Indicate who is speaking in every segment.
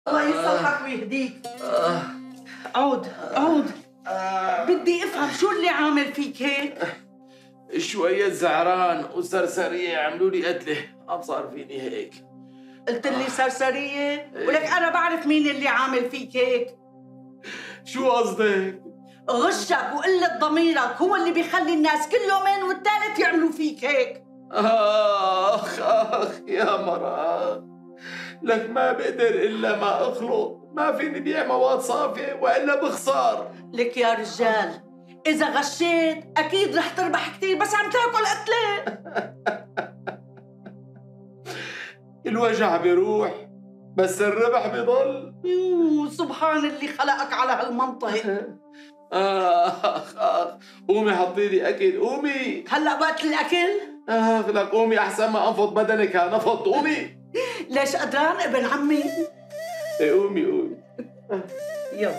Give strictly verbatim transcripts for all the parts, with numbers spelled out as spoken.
Speaker 1: الله يصلحك ويهديك. عود عود. بدي افهم شو اللي عامل فيك هيك؟
Speaker 2: شوية زعران وسرسرية عملوا لي قتلة، عم صار فيني هيك.
Speaker 1: قلت لي سرسرية؟ ولك أنا بعرف مين اللي عامل فيك هيك.
Speaker 2: شو قصدك؟
Speaker 1: غشك وقلة ضميرك هو اللي بيخلي الناس كل يومين والثالث يعملوا فيك هيك.
Speaker 2: آخ آخ يا مرأة، لك ما بقدر إلا ما أخلط، ما فيني بيع مواد صافية وإلا بخسار.
Speaker 1: لك يا رجال إذا غشيت أكيد رح تربح كثير، بس عم تاكل قتلة.
Speaker 2: الوجع بيروح بس الربح بيضل.
Speaker 1: يوه سبحان اللي خلقك على هالمنطق.
Speaker 2: آخ آخ، قومي حطي لي أكل، قومي.
Speaker 1: هلأ وقت الأكل؟
Speaker 2: آخ لك قومي أحسن ما أنفض بدنك هالنفض، قومي.
Speaker 1: ليش قدران ابن عمي؟
Speaker 2: إيه قومي قومي.
Speaker 1: يلا.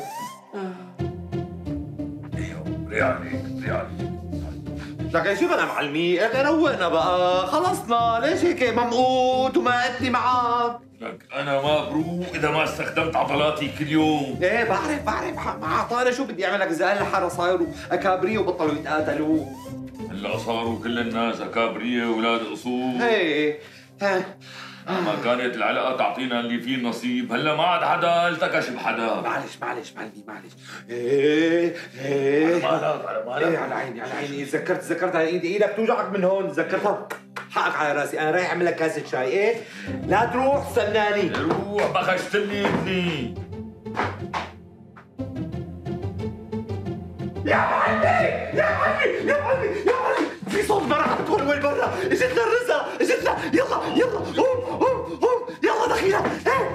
Speaker 3: ريالي ريالي
Speaker 4: لك شو بدنا معلمي؟ روقنا بقى، خلصنا، ليش هيك ممقوت وما قتني معك؟
Speaker 3: لك انا ما بروق اذا ما استخدمت عضلاتي كل يوم.
Speaker 4: ايه بعرف بعرف، مع عطارة شو بدي اعمل لك؟ اذا اهل الحاره صايروا اكابريه وبطلوا يتقاتلوا.
Speaker 3: هلا صاروا كل الناس اكابريه واولاد اصول.
Speaker 4: ايه ها
Speaker 3: ما كانت العلاقه تعطينا اللي فيه نصيب، هلا ما عاد حدا التكش بحدا.
Speaker 4: معلش معلش معلمي معلش. ايه ايه
Speaker 3: على مالك على مالك.
Speaker 4: ايه على عيني على عيني، تذكرت تذكرت على ايدي، ايدك توجعك من هون، تذكرتها. حقك على راسي، انا رايح اعمل لك كاسه شاي. ايه لا تروح استناني.
Speaker 3: روح بخشتني ابني.
Speaker 4: يا معلمي يا معلمي يا معلمي يا معلمي، في صوت مرة عم تقول وين برا، اجتنا الرزقة اجتنا، يلا يلا قوم قوم قوم يلا دخيلة.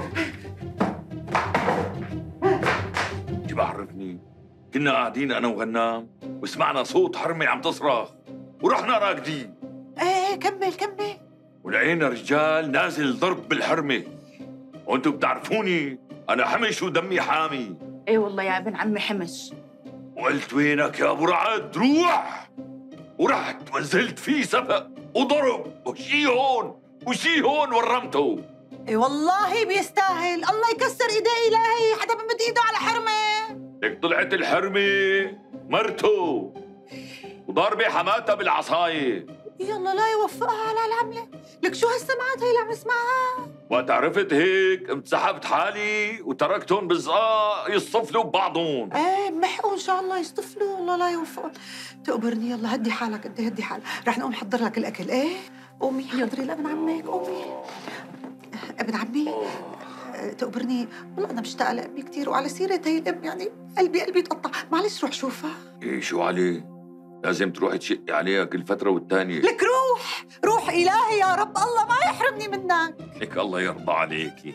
Speaker 3: شو بعرفني؟ كنا قاعدين انا وغنام وسمعنا صوت حرمه عم تصرخ ورحنا راكدين.
Speaker 1: ايه كمل كمل.
Speaker 3: ولقينا رجال نازل ضرب بالحرمه، وانتم بتعرفوني انا حمش ودمي حامي.
Speaker 5: ايه والله يا ابن عمي حمش.
Speaker 3: وقلت وينك يا ابو رعد روح، ورحت ونزلت فيه سبق وضرب وشي هون وشي هون ورمته.
Speaker 1: ايه والله بيستاهل، الله يكسر ايديه الهي، حدا بمد ايده على حرمه.
Speaker 3: لك طلعت الحرمه مرته وضاربه حماتها بالعصايه.
Speaker 1: يلا لا يوفقها على العمله. لك شو هالسمعات هي اللي عم نسمعها؟
Speaker 3: وقت عرفت هيك انسحبت حالي وتركتهم بالزقاق يصطفلوا ببعضهم.
Speaker 1: ايه محقوا ان شاء الله يصطفلوا، والله لا يوفقهم. تقبرني، يلا هدي حالك انت، هدي حالك، رح نقوم نحضر لك الاكل. ايه قومي حضري لابن عمك، قومي. ابن عمي تقبرني، والله انا مشتاقه لامي كثير، وعلى سيره هي الام يعني قلبي قلبي تقطع، معلش روح شوفها.
Speaker 3: ايه شو عليه؟ لازم تروحي تشقي عليها كل فتره والتانيه.
Speaker 1: لك روح روح، الهي يا رب الله ما يحرمني منك.
Speaker 3: لك الله يرضى عليكي.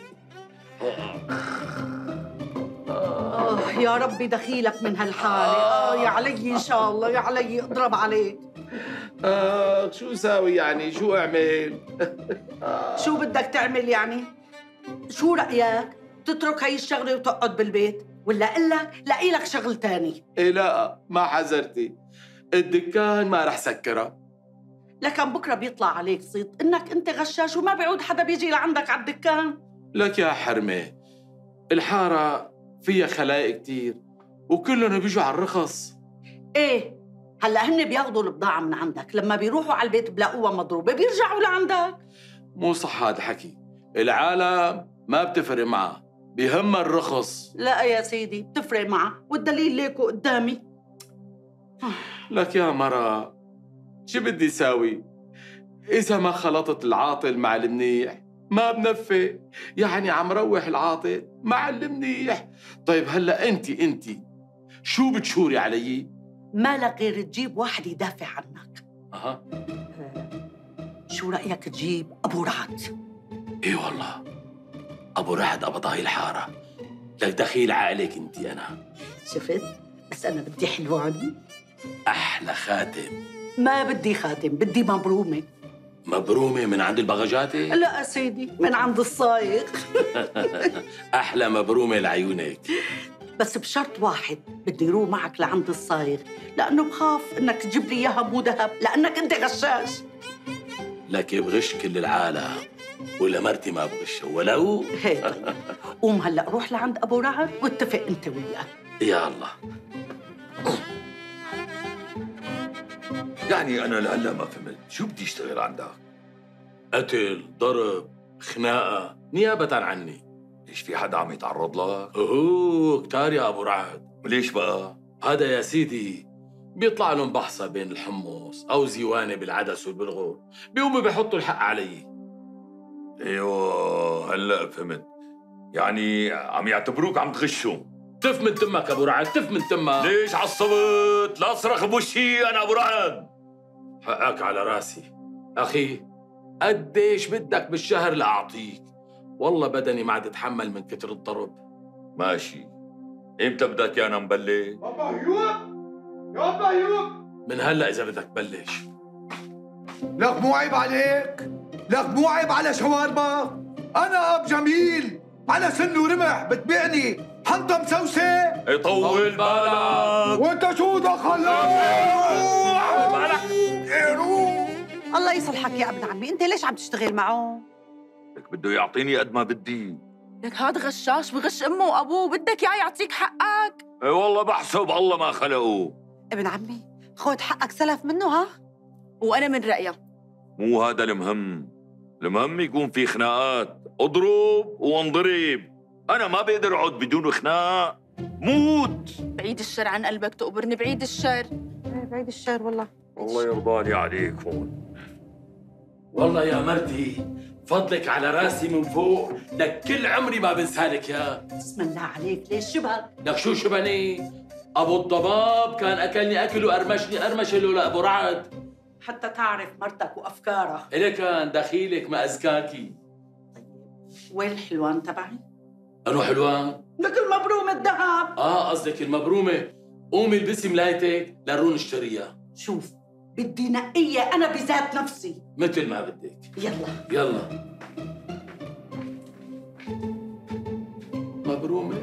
Speaker 1: آه يا ربي دخيلك من هالحالة. آه يا علي إن شاء الله، يا علي اضرب عليك.
Speaker 2: آه شو ساوي يعني؟ شو أعمل؟
Speaker 1: شو بدك تعمل يعني؟ شو رأيك؟ تترك هاي الشغلة وتقعد بالبيت، ولا أقول لك لاقي لك شغل تاني؟
Speaker 2: إيه لا ما حذرتي، الدكان ما رح سكرها.
Speaker 1: لكن بكرة بيطلع عليك صيت إنك أنت غشاش وما بيعود حدا بيجي لعندك على الدكان.
Speaker 2: لك يا حرمة، الحارة فيها خلايق كتير وكلهم بيجوا على الرخص.
Speaker 1: إيه هلا هن بياخذوا البضاعة من عندك، لما بيروحوا على البيت بلاقوها مضروبة بيرجعوا لعندك.
Speaker 2: مو صح هذا الحكي، العالم ما بتفرق معها، بيهمها الرخص.
Speaker 1: لا يا سيدي بتفرق معها، والدليل ليكو قدامي.
Speaker 2: لك يا مرة شو بدي ساوي؟ إذا ما خلطت العاطل مع المنيح ما بنفع، يعني عم روح العاطل مع المنيح. طيب هلا انت انت شو بتشوري علي؟
Speaker 1: ما لك غير تجيب واحد يدافع عنك.
Speaker 2: اها
Speaker 1: شو رأيك تجيب أبو رعد؟
Speaker 2: اي والله أبو رعد قبض هاي الحارة، لك دخيل عقلك انت. أنا
Speaker 1: شفت؟ بس أنا بدي حلوان،
Speaker 2: أحلى خاتم.
Speaker 1: ما بدي خاتم، بدي مبرومة.
Speaker 2: مبرومة من عند البغجاتي؟
Speaker 1: لا يا سيدي من عند الصايغ.
Speaker 2: أحلى مبرومة لعيونك،
Speaker 1: بس بشرط واحد، بدي روح معك لعند الصايغ، لأنه بخاف إنك تجيب لي إياها مو ذهب، لأنك أنت غشاش.
Speaker 2: لك بغش كل العالم ولا مرتي ما بغشها ولو.
Speaker 6: هيك قوم هلا روح لعند ابو رعد واتفق انت وياه.
Speaker 2: يا الله.
Speaker 3: يعني انا لهلا ما فهمت شو بدي اشتغل عندك؟
Speaker 2: قتل، ضرب، خناقه، نيابه عني.
Speaker 3: ليش في حدا عم يتعرض لك؟
Speaker 2: اوه كتار يا ابو رعد.
Speaker 3: وليش بقى؟
Speaker 2: هذا يا سيدي بيطلع لهم بحصة بين الحمص أو زيوانة بالعدس والبلغور، بيقوموا بيحطوا الحق علي.
Speaker 3: ايوه هلا فهمت، يعني عم يعتبروك عم تغشهم.
Speaker 2: تف من تمك أبو رعد، تف من تمك.
Speaker 3: ليش عصبت؟ لا اصرخ بوشي انا ابو رعد.
Speaker 2: حقك على راسي أخي، قديش بدك بالشهر لأعطيك؟ والله بدني ما عاد اتحمل من كتر الضرب.
Speaker 3: ماشي، امتى بدك ايانا نبلش؟
Speaker 4: ابا ايوب، يا ابا ايوب،
Speaker 2: من هلا إذا بدك بلش.
Speaker 4: لك مو عيب عليك؟ لك مو عيب على شوارما؟ انا اب جميل على سن ورمح بتبيعني حنطه مسوسه؟
Speaker 3: يطول بالك.
Speaker 4: وانت شو دخلك؟
Speaker 1: الله يصلحك يا ابن عمي، انت ليش عم تشتغل معه؟
Speaker 3: لك بده يعطيني قد ما بدي.
Speaker 5: لك هاد غشاش بغش امه وابوه، بدك اياه يعطيك حقك؟
Speaker 3: اي والله بحسب الله ما خلقه.
Speaker 1: ابن عمي خذ حقك سلف منه ها؟
Speaker 5: وانا من رأيه.
Speaker 3: مو هذا المهم، المهم يكون في خناقات، اضرب وانضرب. انا ما بقدر اقعد بدون خناق، موت.
Speaker 5: بعيد الشر عن قلبك تقبرني، بعيد الشر.
Speaker 1: بعيد الشر والله.
Speaker 3: الله يرضاني عليك هون.
Speaker 2: والله يا مرتي فضلك على راسي من فوق، لك كل عمري ما بنسالك يا.
Speaker 6: بسم الله عليك، ليش شبهك؟
Speaker 2: لك شو شبني؟ ابو الضباب كان اكلني اكل وارمشني ارمشه لولا ابو رعد.
Speaker 6: حتى تعرف مرتك وافكارها.
Speaker 2: إلي كان دخيلك ما ازكاكي.
Speaker 6: وين الحلوان تبعي؟
Speaker 2: انو حلوان؟
Speaker 6: لك المبرومة الذهب.
Speaker 2: اه قصدك المبرومه. قومي البسي ملايتك لنروح نشتريها.
Speaker 6: شوف بدي نقية انا بذات نفسي.
Speaker 2: مثل ما بدك.
Speaker 6: يلا
Speaker 2: يلا. مبرومه.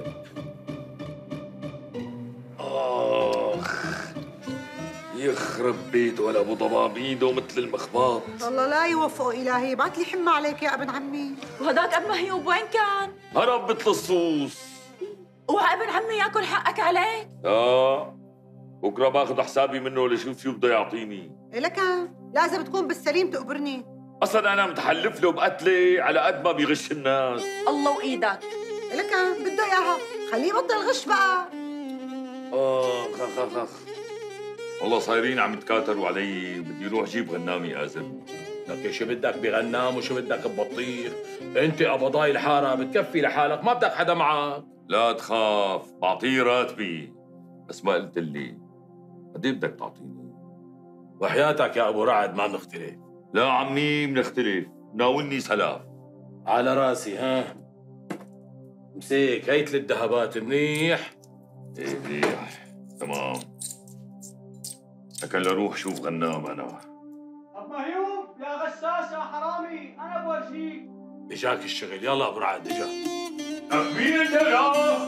Speaker 3: اخ يخرب بيت ولا ابو ضباب ايده مثل المخباط.
Speaker 1: والله لا يوفقه الهي، بعت لي حمى عليك يا ابن عمي.
Speaker 5: وهداك اب مهيوب وين كان؟
Speaker 3: هرب مثل الصوص.
Speaker 5: اوعى ابن عمي ياكل حقك عليك.
Speaker 3: اه بكره باخذ حسابي منه لشوف شو بده يعطيني.
Speaker 1: لك لازم تكون بالسليم تقبرني.
Speaker 3: اصلا انا متحلف له بقتلي على قد ما بيغش الناس.
Speaker 5: الله وايدك.
Speaker 1: لك بده اياها، خليه يبطل غش بقى.
Speaker 3: اخ اخ اخ اخ والله صايرين عم يتكاتروا علي، بدي اروح جيب غنامي اذن.
Speaker 2: لك شو بدك بغنام وشو بدك ببطيخ؟ انت قبضاي الحاره بتكفي لحالك، ما بدك حدا معك.
Speaker 3: لا تخاف بعطيه راتبي، بس ما قلت لي قد ايه بدك تعطيني؟
Speaker 2: وحياتك يا ابو رعد ما بنختلف.
Speaker 3: لا عمي بنختلف، ناولني سلاف.
Speaker 2: على راسي ها. مسيك هيت الذهبات منيح.
Speaker 3: ايه منيح تمام. لكن لروح شوف غنام انا.
Speaker 4: ابا ايوب يا غشاش يا حرامي، انا بورجيك.
Speaker 2: اجاك الشغل، يلا ابو رعد اجا.
Speaker 3: مين انت يا؟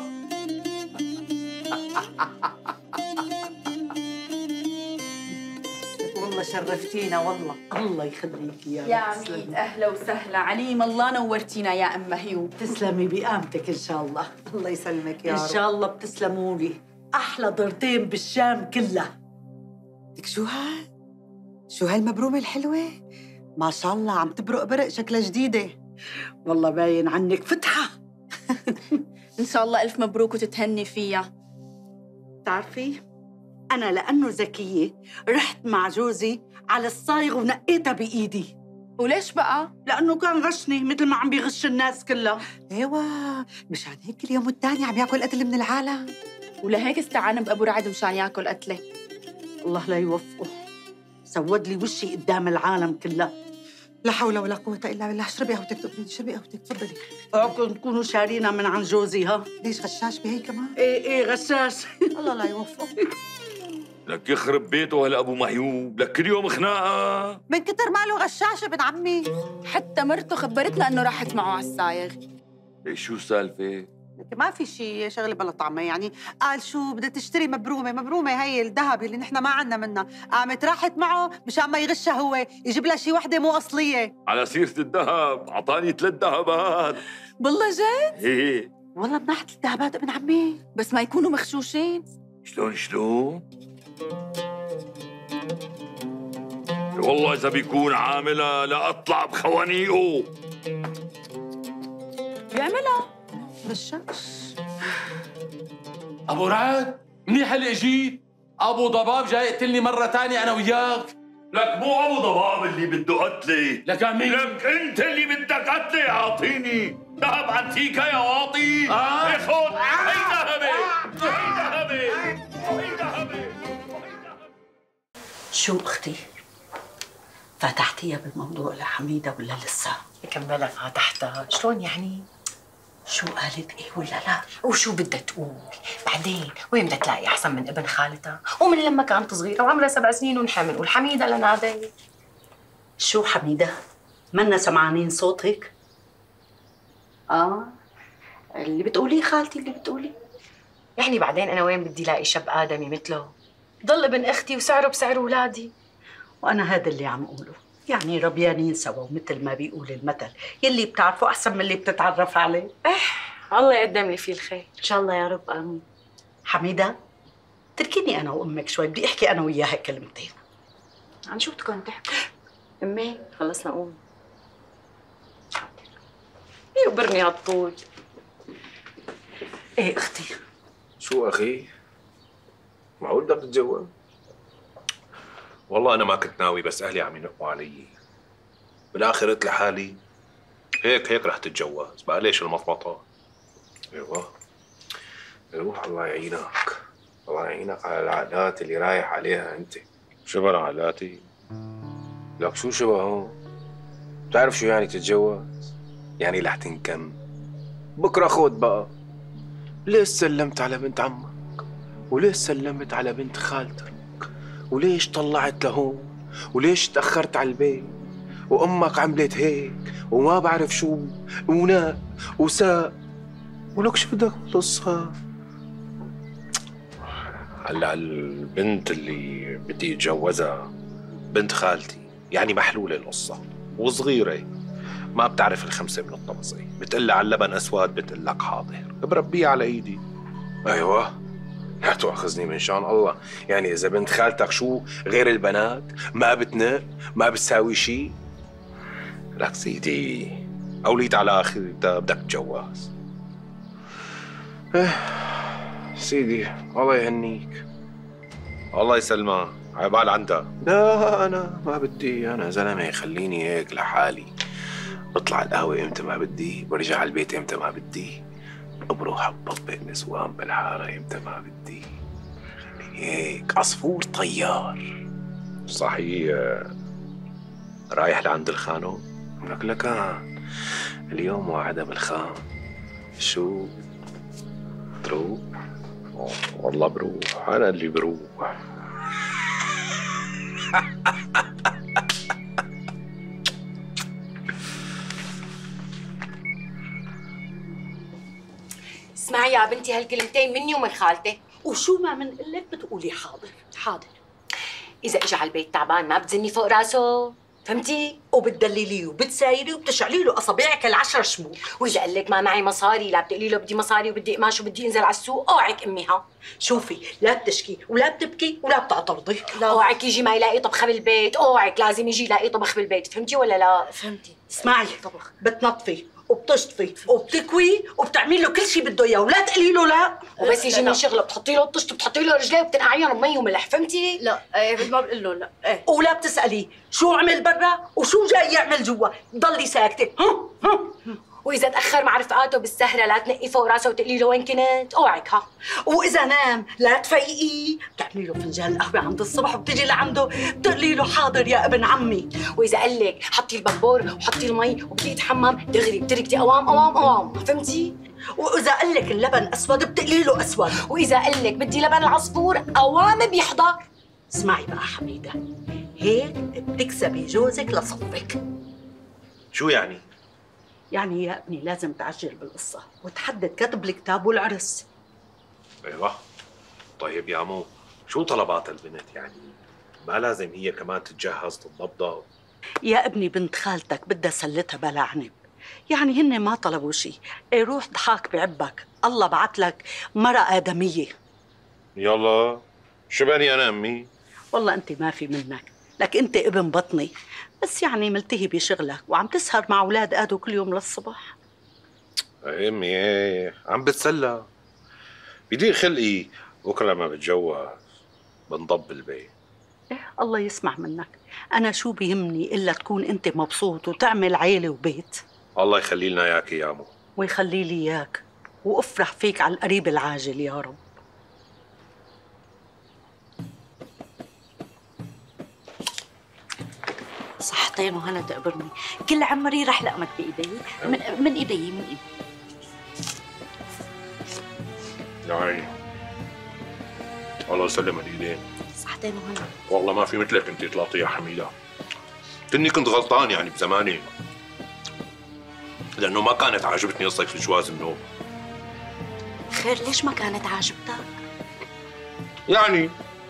Speaker 6: والله شرفتينا والله، الله يخليك يا
Speaker 5: يا عميد اهلا وسهلا، عليم الله نورتينا يا ام مهيوب.
Speaker 6: تسلمي بقامتك ان شاء الله.
Speaker 1: الله يسلمك يا
Speaker 6: ان
Speaker 1: رب.
Speaker 6: شاء الله بتسلموا لي، احلى ضرتين بالشام كلها.
Speaker 1: لك شو هاد؟ شو هالمبرومة الحلوة؟ ما شاء الله عم تبرق برق، شكلها جديدة.
Speaker 6: والله باين عنك فتحة.
Speaker 5: ان شاء الله الف مبروك وتتهني فيها.
Speaker 6: بتعرفي أنا لأنه ذكية رحت مع جوزي على الصايغ ونقيتها بإيدي.
Speaker 5: وليش بقى؟
Speaker 6: لأنه كان غشني مثل ما عم بيغش الناس كلها.
Speaker 1: ايوه مشان هيك اليوم والتاني عم ياكل قتل من العالم.
Speaker 5: ولهيك استعان بأبو رعد مشان ياكل قتله.
Speaker 6: الله لا يوفقه، سود لي وشي قدام العالم كلها.
Speaker 1: لا حول ولا قوة إلا بالله. اشربي قهوتك تقبري، اشربي قهوتك تفضلي.
Speaker 6: اوعكم تكونوا شارينا من عن جوزي ها؟
Speaker 1: ليش غشاش بهي كمان؟
Speaker 6: ايه ايه غشاش.
Speaker 1: الله لا يوفقه.
Speaker 3: لك يخرب بيته هلا ابو مهيوب، لك كل يوم خناقه.
Speaker 1: من كتر ماله غشاش ابن عمي.
Speaker 5: حتى مرته خبرتنا انه راحت معه على الصايغ.
Speaker 3: إيه شو السالفه؟
Speaker 1: لكن ما في شيء شغله بلا طعمه يعني. قال شو بدها تشتري مبرومه، مبرومه هي الذهب اللي نحن ما عندنا منها، قامت راحت معه مشان ما يغشها هو، يجيب لها شي وحده مو اصليه.
Speaker 3: على سيرة الذهب اعطاني ثلاث ذهبات.
Speaker 5: بالله جد؟
Speaker 3: ايه
Speaker 1: والله منحت الذهبات ابن عمي،
Speaker 5: بس ما يكونوا مغشوشين.
Speaker 3: شلون شلون؟ والله اذا بيكون عاملها لا اطلع بخوانيقه.
Speaker 5: بيعملها
Speaker 1: بالشمس.
Speaker 2: ابو رعد منيح اللي اجيت. ابو ضباب جاي يقتلني مره ثانيه انا وياك.
Speaker 3: لك مو ابو ضباب اللي بده قتلي،
Speaker 2: لك مين؟
Speaker 3: لك انت اللي بدك قتلي. اعطيني ذهب عنتيكا يا واطي.
Speaker 2: آه.
Speaker 3: ايه خذ، هي ذهبي، هي ذهبي، هي ذهبي.
Speaker 6: شو اختي؟ فتحتيها بالموضوع لحميده ولا لسه؟
Speaker 7: كملها فاتحتها. شلون يعني؟
Speaker 6: شو قالت ايه ولا لا؟
Speaker 7: وشو بدها تقول؟ بعدين وين بدها تلاقي احسن من ابن خالتها؟ ومن لما كانت صغيره وعمرها سبع سنين ونحمل والحميده لنادي.
Speaker 6: شو حميده؟ منا سمعانين صوتك؟ اه اللي بتقوليه خالتي اللي بتقولي.
Speaker 7: يعني بعدين انا وين بدي لاقي شاب ادمي مثله؟ ضل ابن اختي وسعره بسعر اولادي.
Speaker 6: وانا هذا اللي عم اقوله، يعني ربيانين سوا ومثل ما بيقول المثل، يلي بتعرفه احسن من اللي بتتعرف عليه.
Speaker 7: اح الله يقدم لي فيه الخير
Speaker 6: ان شاء الله يا رب امين. حميده تركيني انا وامك شوي، بدي احكي انا وياها كلمتين.
Speaker 7: عن شو بدكم تحكوا؟ امي خلصنا قوم. يقبرني هالطول.
Speaker 6: ايه اختي.
Speaker 8: شو اخي؟ معقول بدك تتجوز؟ والله انا ما كنت ناوي، بس اهلي عم ينقوا علي. بالاخر قلت لحالي هيك هيك رح تتجوز، بقى ليش المطمطه؟ ايوه روح الله يعينك، الله يعينك على العادات اللي رايح عليها انت. شبه عاداتي؟ لك شو شبهه؟ بتعرف شو يعني تتجوز؟ يعني رح تنكم. بكره خود بقى، ليش سلمت على بنت عمك؟ وليش سلمت على بنت خالتك؟ وليش طلعت لهون؟ وليش تأخرت على البيت؟ وأمك عملت هيك وما بعرف شو وناء وساء، ولك شو بدك القصة؟ هلا البنت اللي بدي اتجوزها بنت خالتي، يعني محلولة القصة وصغيرة، ما بتعرف الخمسة من الطمسة، بتقلها على اللبن أسود بتقول لك حاضر، بربيها على إيدي. أيوة لا تؤاخذني من شان الله، يعني إذا بنت خالتك شو غير البنات ما بتنق ما بتساوي شيء؟ لك سيدي أوليت على آخرتها بدك تتجوز. إيه سيدي الله يهنيك، الله يسلمك، عبال عندها. لا أنا ما بدي، أنا زلمة خليني هيك لحالي، بطلع القهوة إمتى ما بدي، برجع على البيت إمتى ما بدي، بروح بطبق نسوان بالحارة إمتى ما بدي، هيك عصفور طيار. صحيح رايح لعند الخانو؟ لك لكان اليوم وعدم الخان. شو تروح؟ والله بروح، أنا اللي بروح.
Speaker 7: اسمعي يا بنتي هالكلمتين مني ومن خالتك،
Speaker 6: وشو ما منقلك بتقولي حاضر.
Speaker 7: حاضر. إذا إجا على البيت تعبان ما بتزني فوق راسه، فهمتي؟
Speaker 6: وبتدلليه وبتسايري وبتشعلي له اصابعك العشر شموع.
Speaker 7: واذا قال لك ما معي مصاري، لا بتقولي له بدي مصاري وبدي قماش وبدي انزل على السوق، اوعك اميها.
Speaker 6: شوفي لا بتشكي ولا بتبكي ولا بتعترضي.
Speaker 7: اوعك يجي ما يلاقي طبخه بالبيت، اوعك لازم يجي يلاقي طبخ بالبيت، فهمتي ولا لا؟
Speaker 6: فهمتي. اسمعي طبخ بتنظفي وبتشطفي وبتكوي وبتعملي له كل شيء بده اياه ولا تقولي له لا.
Speaker 7: وبس يجي من شغله بتحطي له الطشت وبتحطي له رجليه وبتنقعيهم بمي وملح، فهمتي؟
Speaker 5: لا ايه مثل ما بقول له لا ايه.
Speaker 6: ولا بتساليه شو عمل برا وشو جاي يعمل جوا، ضلي ساكته. ها ها.
Speaker 7: واذا تاخر مع رفقاته بالسهره لا تنقي فوق راسه وتقولي له وين كنت، اوعك ها.
Speaker 6: واذا نام لا تفيقيه، بتعملي له فنجان قهوه عند الصبح وبتجي لعنده بتقولي له حاضر يا ابن عمي.
Speaker 7: واذا قال لك حطي البابور وحطي المي وبدي يتحمم دغري بتركتي قوام قوام قوام، فهمتي؟
Speaker 6: واذا قال لك اللبن اسود بتقولي له اسود.
Speaker 7: واذا قال لك بدي لبن العصفور قوام بيحضر.
Speaker 6: اسمعي بقى حميده، هيك بتكسبي جوزك لصفك.
Speaker 8: شو يعني؟
Speaker 6: يعني يا ابني لازم تعجل بالقصة وتحدد كتب الكتاب والعرس.
Speaker 8: ايوه. طيب يا مو، شو طلبات البنت يعني؟ ما لازم هي كمان تتجهز تتضبضب؟
Speaker 6: يا ابني بنت خالتك بدها سلتها بلا عنب، يعني هن ما طلبوا شيء. ايه روح ضحاك بعبك، الله بعت لك مرأة آدمية.
Speaker 8: يلا شباني انا امي؟
Speaker 6: والله انت ما في منك، لك انت ابن بطني، بس يعني ملتهي بشغلك وعم تسهر مع اولاد ادو كل يوم للصبح.
Speaker 8: امي ايه عم بتسلى، بدي خلقي بكره لما بتجوز بنضب البيت.
Speaker 6: إيه الله يسمع منك، انا شو بيهمني الا تكون انت مبسوط وتعمل عيله وبيت.
Speaker 8: الله يخلي لنا اياك يا مو.
Speaker 6: ويخلي لي اياك، وافرح فيك على القريب العاجل يا رب.
Speaker 9: صحتين وهنا تقبرني، كل عمري رح لقمك بايدي، من, من ايدي من ايدي.
Speaker 8: يعني الله يسلم الايدين.
Speaker 9: صحتين وهنا.
Speaker 8: والله ما في مثلك انت طلعتي يا حميده. تني كنت غلطان يعني بزماني، لانه ما كانت عاجبتني قصة جواز النوم.
Speaker 9: خير ليش ما كانت عاجبتك؟
Speaker 8: يعني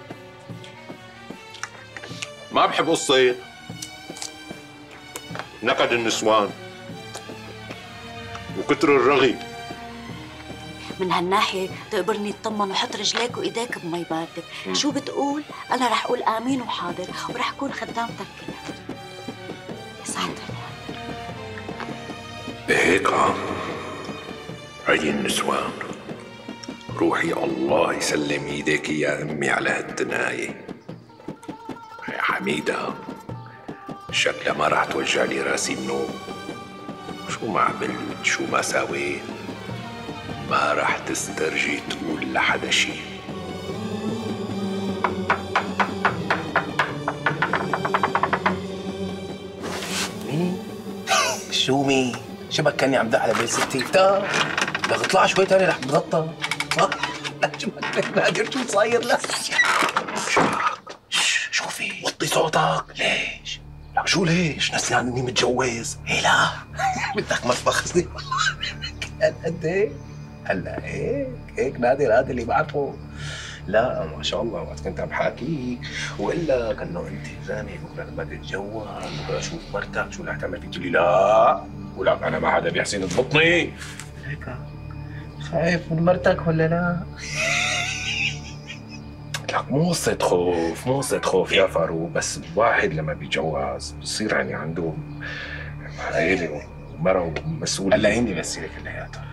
Speaker 8: ما بحب قصة نكد النسوان وكتر الرغي.
Speaker 9: من هالناحية تقبرني اطمن وحط رجليك وايديك بمي باردة.
Speaker 8: م.
Speaker 9: شو بتقول؟ أنا رح أقول آمين وحاضر ورح أكون خدامتك كلها. صحتين.
Speaker 8: هيك اه هي النسوان. روحي الله يسلم ايديك يا امي على هالتناية يا حميدة. شكلها ما راح توجع لي راسي بنوم. شو ما عملت شو ما ساويت ما راح تسترجي تقول لحدا شي.
Speaker 10: مين؟ شو مين؟ شبك كاني عم دق على بيت ستي. تا لك اطلع شوي تاني رح بتغطى. لك شبك نادر شو صاير لك؟ شو في؟ وطي صوتك. ليش؟ لك شو ليش؟ نسيان اني متجوز. ايه لا بدك ما تبخسني. قد ايه؟ هلا هيك هيك نادر هذا اللي بعرفه. لا ما شاء الله وقت كنت عم حاكيك والا كانه انت زاني بكره لما تتجوز بكره اشوف مرتك شو رح تعمل فيك؟ تقول لي لا ولك انا ما حدا بيحسن يضبطني. هيك خايف من مرتك ولا لا؟ لك مو قصة خوف مو قصة خوف يا فاروق، بس الواحد لما بيتجوز بصير يعني عنده عيلة ومرة ومسؤولية. هلا عندي بس هيك كلياتها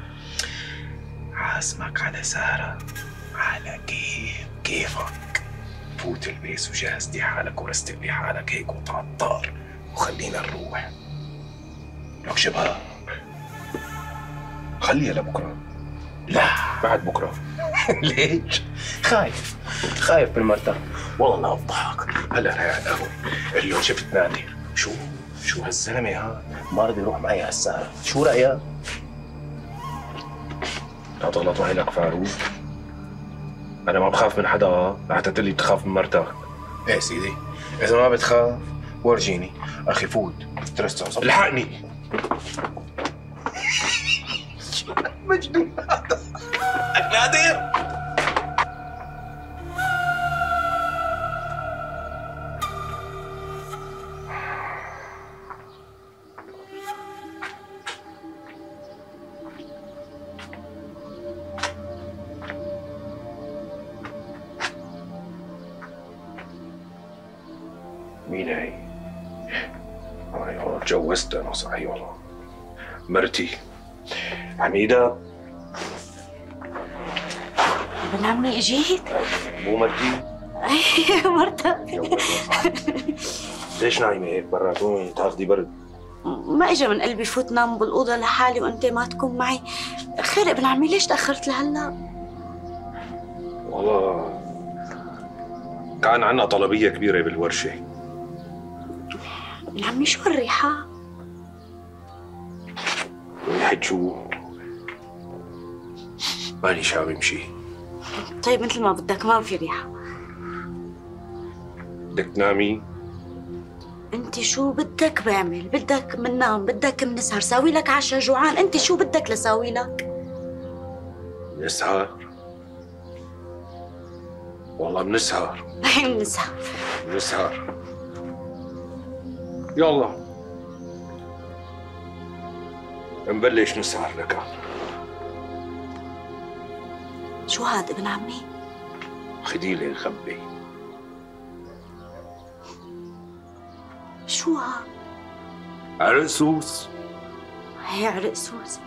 Speaker 10: عازمك على سهرة على كيف كيفك. فوت البيس وجهز لي حالك ورستق لي حالك هيك وتعطر وخلينا نروح. لك شباب خليها لبكره. لا بعد بكره. ليش؟ خايف خايف من مرتك. والله لا افضحك. هلا رايح على القهوه اليوم شفت نادر. شو شو هالزلمه ها ما رضي يروح معي هالسهره. شو رايك؟ لا تغلط معي لك فاروق. أنا ما بخاف من حدا لحتى تقول لي بتخاف من مرتك. إيه سيدي إذا ما بتخاف ورجيني. أخي فوت ترستع الحقني. مجنون هذا نادر. مين هي؟ هاي والله تجوزت أنا صحيح والله. مرتي حميدة.
Speaker 9: ابن عمي اجيت؟
Speaker 8: مو مرتي؟
Speaker 9: ايه مرتك.
Speaker 8: ليش نايمة هيك برا؟ كوني تاخذي برد.
Speaker 9: ما اجى من قلبي فوت نام بالاوضه لحالي وانت ما تكون معي. خير ابن عمي ليش تاخرت لهلا؟
Speaker 8: والله كان عنا طلبية كبيرة بالورشة.
Speaker 9: ابن عمي شو الريحة؟
Speaker 8: ريحة شو؟ ماني شامم شي.
Speaker 9: طيب مثل ما بدك ما في ريحة.
Speaker 8: بدك تنامي؟
Speaker 9: انت شو بدك بعمل؟ بدك مننام، بدك منسهر، ساوي لك عشاء جوعان، انت شو بدك لساوي لك؟
Speaker 8: نسهر؟ والله بنسهر.
Speaker 9: بنسهر
Speaker 8: بنسهر. يلا نبلش نسهر لك.
Speaker 9: شو هاد ابن عمي؟
Speaker 8: خدي لي الخبي.
Speaker 9: شو هاد؟
Speaker 8: عرقسوس.
Speaker 9: هي عرقسوس؟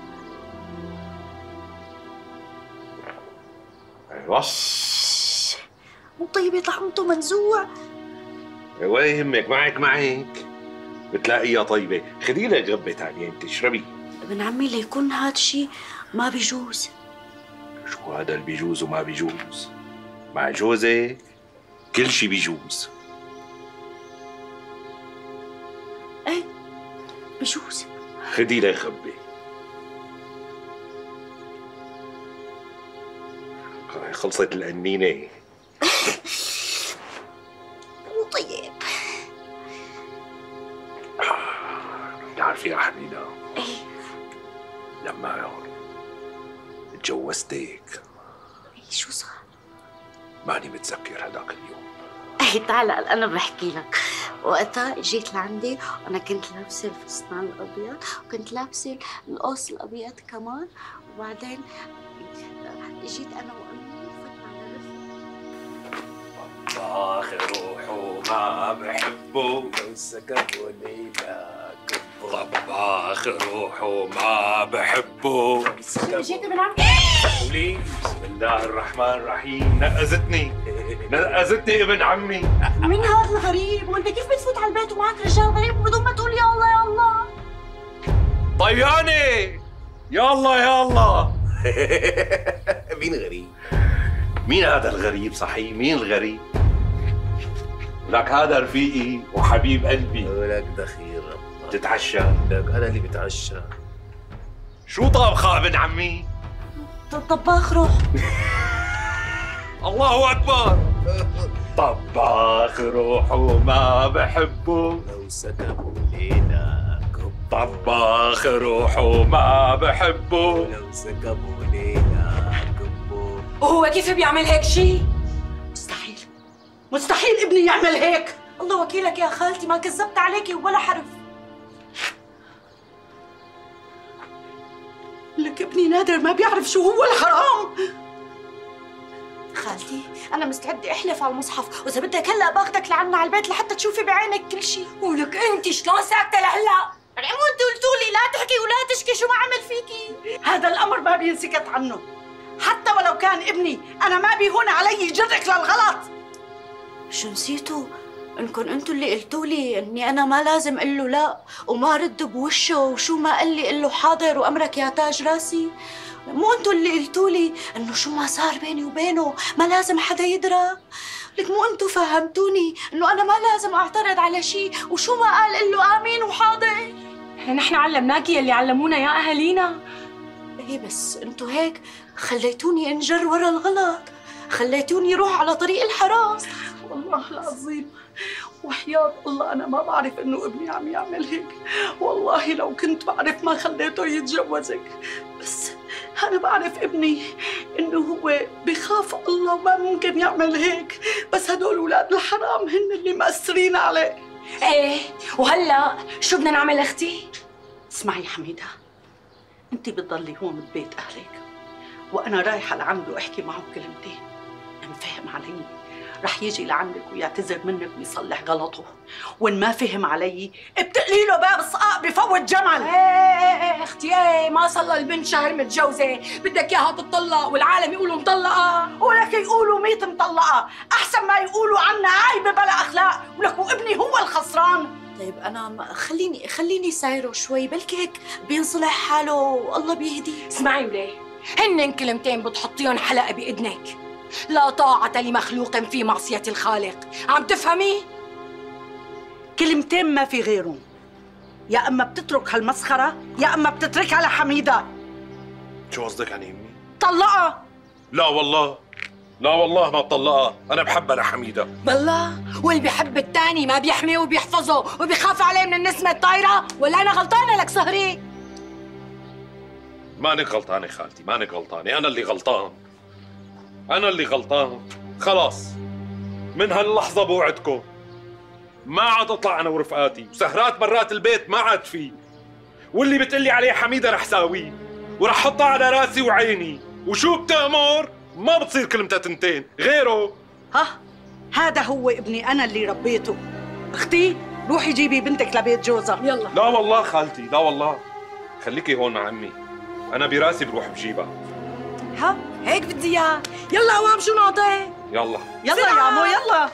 Speaker 8: ايوه.
Speaker 9: مو طيب يطلع طعمته منزوع.
Speaker 8: ولا يهمك، معك معك بتلاقيها طيبة. خدي لك غبة ثانية انت اشربي.
Speaker 9: ابن عمي ليكون هاد شي ما بيجوز.
Speaker 8: شو هذا اللي بيجوز وما بيجوز؟ مع جوزك كل شي بيجوز.
Speaker 9: ايه بيجوز.
Speaker 8: خدي لي خبي. خلصت القنينة.
Speaker 9: مو طيب.
Speaker 8: بتعرفي يا حميدة،
Speaker 9: ايه
Speaker 8: لما تجوزتك
Speaker 9: ايه شو صار؟
Speaker 8: ماني متذكر هداك اليوم.
Speaker 9: ايه تعال انا بحكي لك. وقتها جيت لعندي وانا كنت لابسه الفستان الابيض وكنت لابسه القوس الابيض كمان، وبعدين جيت انا وامي وفتنا على الرفق.
Speaker 10: طباخ روحه ما بحبه لو سكبوا ليلاك. طباخ روحه ما بحبه.
Speaker 7: شو جيت من عمي؟
Speaker 8: قولي بسم الله الرحمن الرحيم. نقزتني نقزتني ابن عمي.
Speaker 9: مين هذا الغريب؟ وانت كيف بتفوت على البيت ومعك رجال غريب وبدون ما تقول يا الله يا الله؟
Speaker 8: طياني يا الله يا الله. مين غريب؟ مين هذا الغريب صحيح؟ مين الغريب؟ لك هذا رفيقي وحبيب قلبي.
Speaker 10: لك دخيل
Speaker 8: تتعشى؟
Speaker 10: لك انا اللي بتعشى.
Speaker 8: شو طابخة ابن عمي؟
Speaker 9: طباخ روح.
Speaker 8: الله اكبر. طباخ روحه ما بحبه
Speaker 10: لو سكبوا ليلك.
Speaker 8: طباخ روحه ما بحبه
Speaker 10: لو سكبوا ليلك.
Speaker 7: وهو كيف بيعمل هيك شيء؟
Speaker 6: مستحيل مستحيل ابني يعمل هيك.
Speaker 9: الله وكيلك يا خالتي ما كذبت عليكي ولا حرف.
Speaker 6: لك ابني نادر ما بيعرف شو هو الحرام.
Speaker 9: خالتي أنا مستعدة أحلف على المصحف، وإذا بدك هلا باخدك لعنا على البيت لحتى تشوفي بعينك كل شيء.
Speaker 7: ولك أنت شلون ساكتة لهلا؟
Speaker 9: يعني مو أنتوا قلتوا لي لا تحكي ولا تشكي، شو ما عمل فيكي؟
Speaker 6: هذا الأمر ما بينسكت عنه، حتى ولو كان ابني أنا ما بيهون علي جرك للغلط.
Speaker 9: شو نسيتوا؟ انكم انتوا اللي قلتوا لي اني انا ما لازم اقول له لا وما رد بوشه، وشو ما قال لي قل له حاضر وامرك يا تاج راسي. مو انتوا اللي قلتوا لي انه شو ما صار بيني وبينه ما لازم حدا يدرى. لك مو انتوا فهمتوني انه انا ما لازم اعترض على شيء، وشو ما قال قل له امين وحاضر.
Speaker 7: نحن علمناكي اللي علمونا يا اهالينا.
Speaker 9: ايه بس انتوا هيك خليتوني انجر ورا الغلط، خليتوني روح على طريق الحرام.
Speaker 6: والله العظيم وحياة الله أنا ما بعرف إنه ابني عم يعمل هيك. والله لو كنت بعرف ما خليته يتجوزك، بس أنا بعرف ابني إنه هو بخاف الله وما ممكن يعمل هيك، بس هدول أولاد الحرام هن اللي مأثرين عليه.
Speaker 7: إيه وهلا شو بدنا نعمل أختي؟
Speaker 6: اسمعي حميدة، أنت بتضلي هون ببيت أهلك، وأنا رايحة لعنده أحكي معه كلمتين. إن فهم علي رح يجي لعندك ويعتذر منك ويصلح غلطه، وإن ما فهم علي بتقلي له باب صقاق بفوت جمل.
Speaker 7: ايه ايه ايه اختي ايه ما صلى البنت شهر متجوزة، بدك اياها تطلق والعالم يقولوا مطلقة،
Speaker 6: ولك يقولوا ميت مطلقة أحسن ما يقولوا عنا عايبة بلا أخلاق، ولك وابني هو الخسران.
Speaker 9: طيب أنا ما خليني خليني سايره شوي، بلكي هيك بينصلح حاله والله بيهديه.
Speaker 7: اسمعي وليه، هن كلمتين بتحطيهم حلقة بإذنك. لا طاعة لمخلوق في معصية الخالق، عم تفهمي؟
Speaker 6: كلمتين ما في غيرهم، يا أما بتترك هالمسخرة يا أما بتتركها لحميدة.
Speaker 8: شو قصدك يعني امي؟
Speaker 6: طلقها.
Speaker 8: لا والله لا والله ما بطلقها، انا بحبها لحميدة.
Speaker 7: بالله واللي بيحب التاني ما بيحميه وبيحفظه وبيخاف عليه من النسمة الطايرة؟ ولا أنا غلطانة لك صهري؟
Speaker 8: ماني غلطانة خالتي، ماني غلطانة، أنا اللي غلطان. أنا اللي غلطان. خلاص من هاللحظة بوعدكم ما عاد أطلع أنا ورفقاتي، وسهرات برات البيت ما عاد فيه، واللي بتقلي عليه حميدة رح ساويه ورح حطها على راسي وعيني، وشو بتأمر ما بتصير كلمتها تنتين غيره.
Speaker 6: ها هذا هو ابني أنا اللي ربيته. أختي روحي جيبي بنتك لبيت جوزها يلا.
Speaker 8: لا والله خالتي، لا والله، خليكي هون مع عمي، أنا براسي بروح بجيبها.
Speaker 6: ها هيك بدي اياه. يلا قوام شو ناطي؟
Speaker 8: يلا
Speaker 6: يلا يا عمو يلا.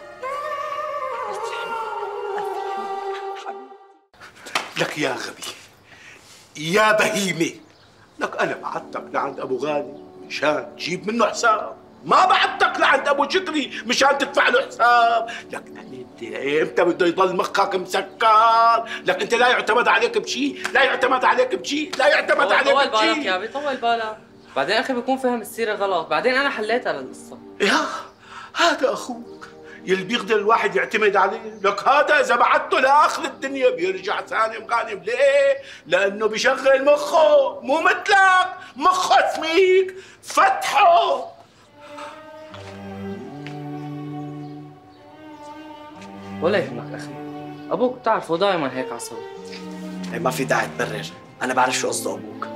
Speaker 10: لك يا غبي يا بهيمة، لك أنا بعتك لعند أبو غالي مشان تجيب منه حساب، ما بعتك لعند أبو جكري مشان تدفع له حساب. لك أنت إمتى بده يضل مخك مسكر؟ لك أنت لا يعتمد عليك بشيء، لا يعتمد عليك بشيء، لا يعتمد عليك بشيء.
Speaker 11: طول بالك يا أبي، طول بالك. بعدين أخي بيكون فهم السيرة غلط، بعدين أنا حليتها للقصة.
Speaker 10: يا هذا أخوك يلي بيقدر الواحد يعتمد عليه. لك هذا إذا بعته لآخر الدنيا بيرجع سالم غانم. ليه؟ لأنه بيشغل مخه، مو مثلك مخه سميك فتحه.
Speaker 11: ولا يهمك أخي، أبوك بتعرفه دائما هيك عصبي.
Speaker 12: ما في داعي تبرر، أنا بعرف شو قصده أبوك.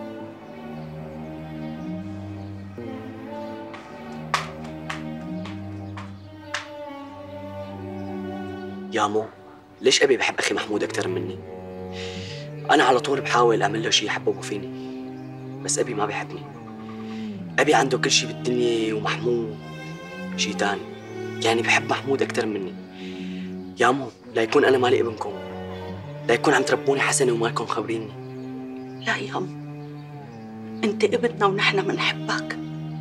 Speaker 12: يا مو، ليش أبي بحب أخي محمود أكثر مني؟ أنا على طول بحاول أعمل له شيء يحببه فيني، بس أبي ما بيحبني. أبي عنده كل شيء بالدنيا ومحمود شيء تاني، يعني بحب محمود أكثر مني. يا مو، لا يكون أنا مالي ابنكم، لا يكون عم تربوني حسنة ومالكم خبريني.
Speaker 6: لا يا أم، أنت ابننا ونحن منحبك.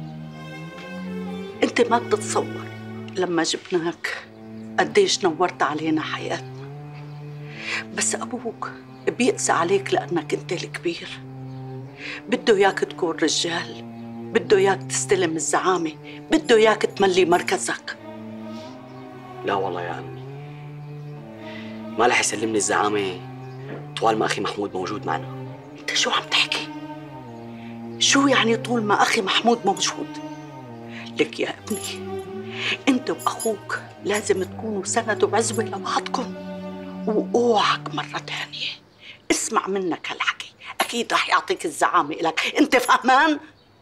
Speaker 6: أنت ما بتتصور لما جبناك قديش نورت علينا حياتنا، بس أبوك بيقسى عليك لأنك أنت الكبير، بده إياك تكون رجال، بده إياك تستلم الزعامة، بده إياك تملي مركزك.
Speaker 12: لا والله يا عمي، ما رح يسلمني الزعامة طوال ما أخي محمود موجود معنا.
Speaker 6: أنت شو عم تحكي؟ شو يعني طول ما أخي محمود موجود؟ لك يا ابني، أنت وأخوك لازم تكونوا سند وعزوة لبعضكم، وأوعك مرة تانية اسمع منك هالحكي، أكيد رح يعطيك الزعامة إلك، أنت فهمان؟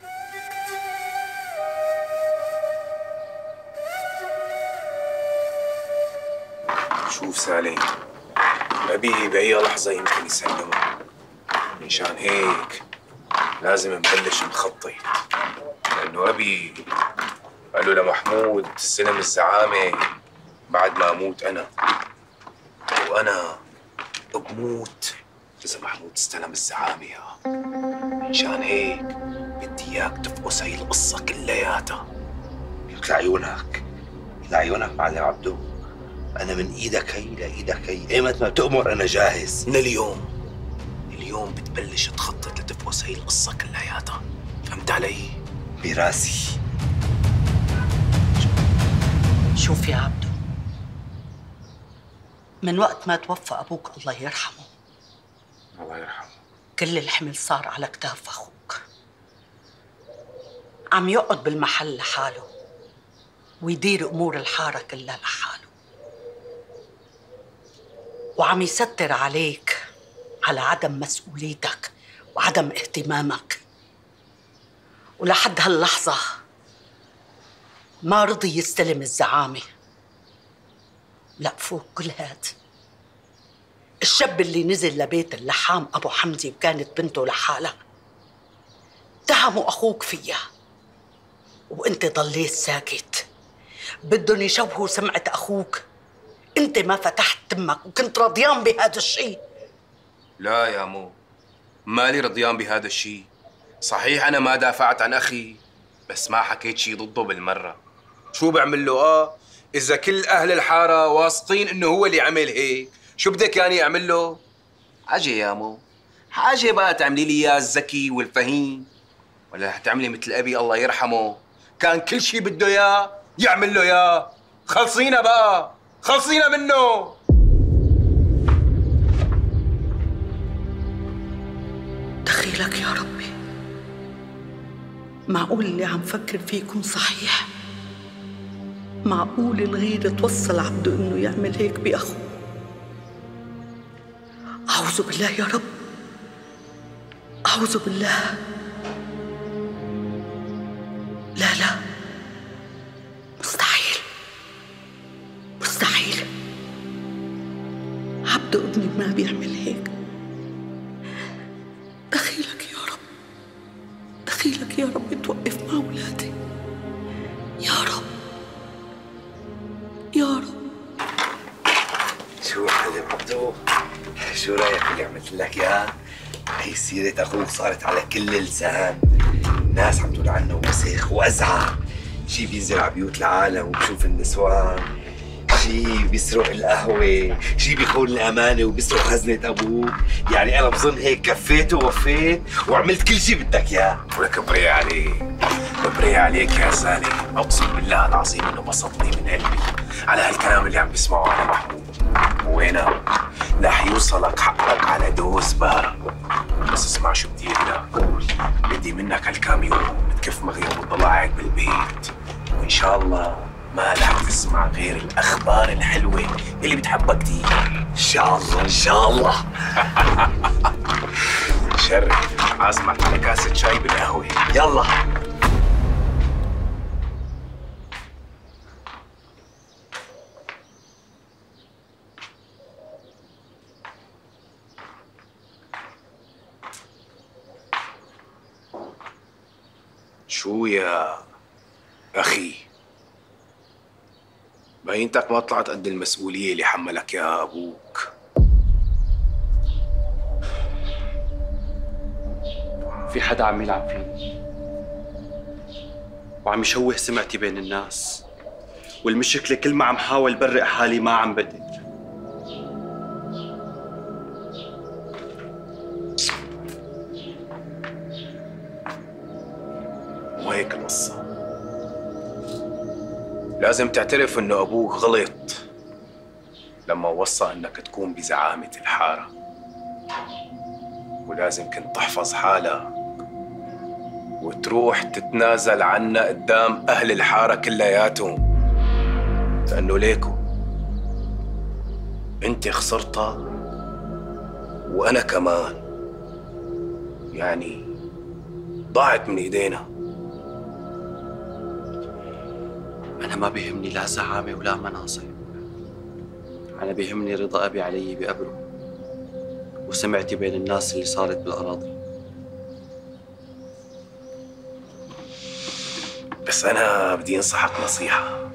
Speaker 10: شوف سالم، أبي بأي لحظة يمكن يسلمه، مشان هيك لازم نبلش نخطط، لأنه أبي قال له لمحمود استلم الزعامة بعد ما أموت أنا، وأنا بموت إذا محمود استلم الزعامة. مشان هيك بدي إياك تفقس هي القصة كلياتها.
Speaker 13: لك لعيونك، لعيونك معلم عبدو، أنا من إيدك هي لإيدك هي، أيمت ما بتأمر أنا جاهز.
Speaker 10: من اليوم، اليوم بتبلش تخطط لتفقس هي القصة كلياتها، فهمت علي؟
Speaker 13: براسي.
Speaker 6: شوف يا عبدو، من وقت ما توفى أبوك الله يرحمه،
Speaker 10: الله يرحمه،
Speaker 6: كل الحمل صار على كتاف أخوك، عم يقعد بالمحل لحاله ويدير أمور الحارة كلها لحاله، وعم يستر عليك على عدم مسؤوليتك وعدم اهتمامك، ولحد هاللحظة ما رضي يستلم الزعامة. لا فوق كل هاد، الشاب اللي نزل لبيت اللحام أبو حمدي وكانت بنته لحالها اتهموا أخوك فيها، وانت ضليت ساكت. بدهم يشوهوا سمعة أخوك، انت ما فتحت تمك وكنت رضيان بهذا الشيء.
Speaker 10: لا يا مو، مالي رضيان بهذا الشيء. صحيح أنا ما دافعت عن أخي، بس ما حكيت شيء ضده بالمرة. شو بعمل له؟ آه إذا كل أهل الحارة واثقين إنه هو اللي عمل هيك، شو بدك يعني أعمل له؟ حاجة يا مو، حاجة بقى تعملي لي إياه الذكي والفهيم، ولا رح تعملي مثل أبي الله يرحمه، كان كل شيء بده إياه يعمل له إياه. خلصينا بقى. خلصينا منه.
Speaker 6: دخيلك يا ربي، معقول اللي عم فكر فيه يكون صحيح؟ معقول الغير توصل عبده انه يعمل هيك باخوه؟ اعوذ بالله يا رب، اعوذ بالله. لا لا، مستحيل مستحيل، عبده ابني ما بيعمل هيك. دخيلك يا رب، دخيلك يا رب توقف مع اولادي يا رب يا رب.
Speaker 13: شو حلم عبدو؟ شو رايك اللي عملت لك اياه؟ هي سيرة اخوك صارت على كل لسان، الناس عم تقول عنه وسخ وازعر، شي بينزل على بيوت العالم وبشوف النسوان، شي بيسرق القهوة، شي بيخون الأمانة وبيسرق خزنة أبوك، يعني أنا بظن هيك كفيت ووفيت وعملت كل شي بدك إياه.
Speaker 10: ولك بري عليك، بري عليك يا زاني، أقسم بالله العظيم إنه بسطني من قلبي على هالكلام اللي عم بسمعه على محمود. وينك؟ رح يوصلك حقك على دوز بارا. بس اسمع شو بدي لك، بدي منك هالكام يوم تكف مغيب وتضل قاعد بالبيت، وإن شاء الله ما رح تسمع غير الأخبار الحلوة اللي بتحبها كتير.
Speaker 13: إن شاء الله إن شاء الله.
Speaker 10: شرف، عازمك على كاسة شاي بالقهوة.
Speaker 13: يلا.
Speaker 10: شو يا أخي؟ باينتك ما طلعت قد المسؤولية اللي حملك يا أبوك.
Speaker 14: في حدا عم يلعب فيني وعم يشوه سمعتي بين الناس، والمشكلة كل ما عم حاول برئ حالي ما عم بقدر.
Speaker 10: وهيك القصة، لازم تعترف إنه أبوك غلط لما وصى إنك تكون بزعامة الحارة، ولازم كنت تحفظ حالك وتروح تتنازل عنا قدام أهل الحارة كلياتهم، لأنه ليكو أنت خسرتها وأنا كمان، يعني ضاعت من إيدينا.
Speaker 14: أنا ما بيهمني لا زعامة ولا مناصب، أنا بيهمني رضا أبي علي بقبره وسمعتي بين الناس اللي صارت بالأراضي.
Speaker 10: بس أنا بدي أنصحك نصيحة،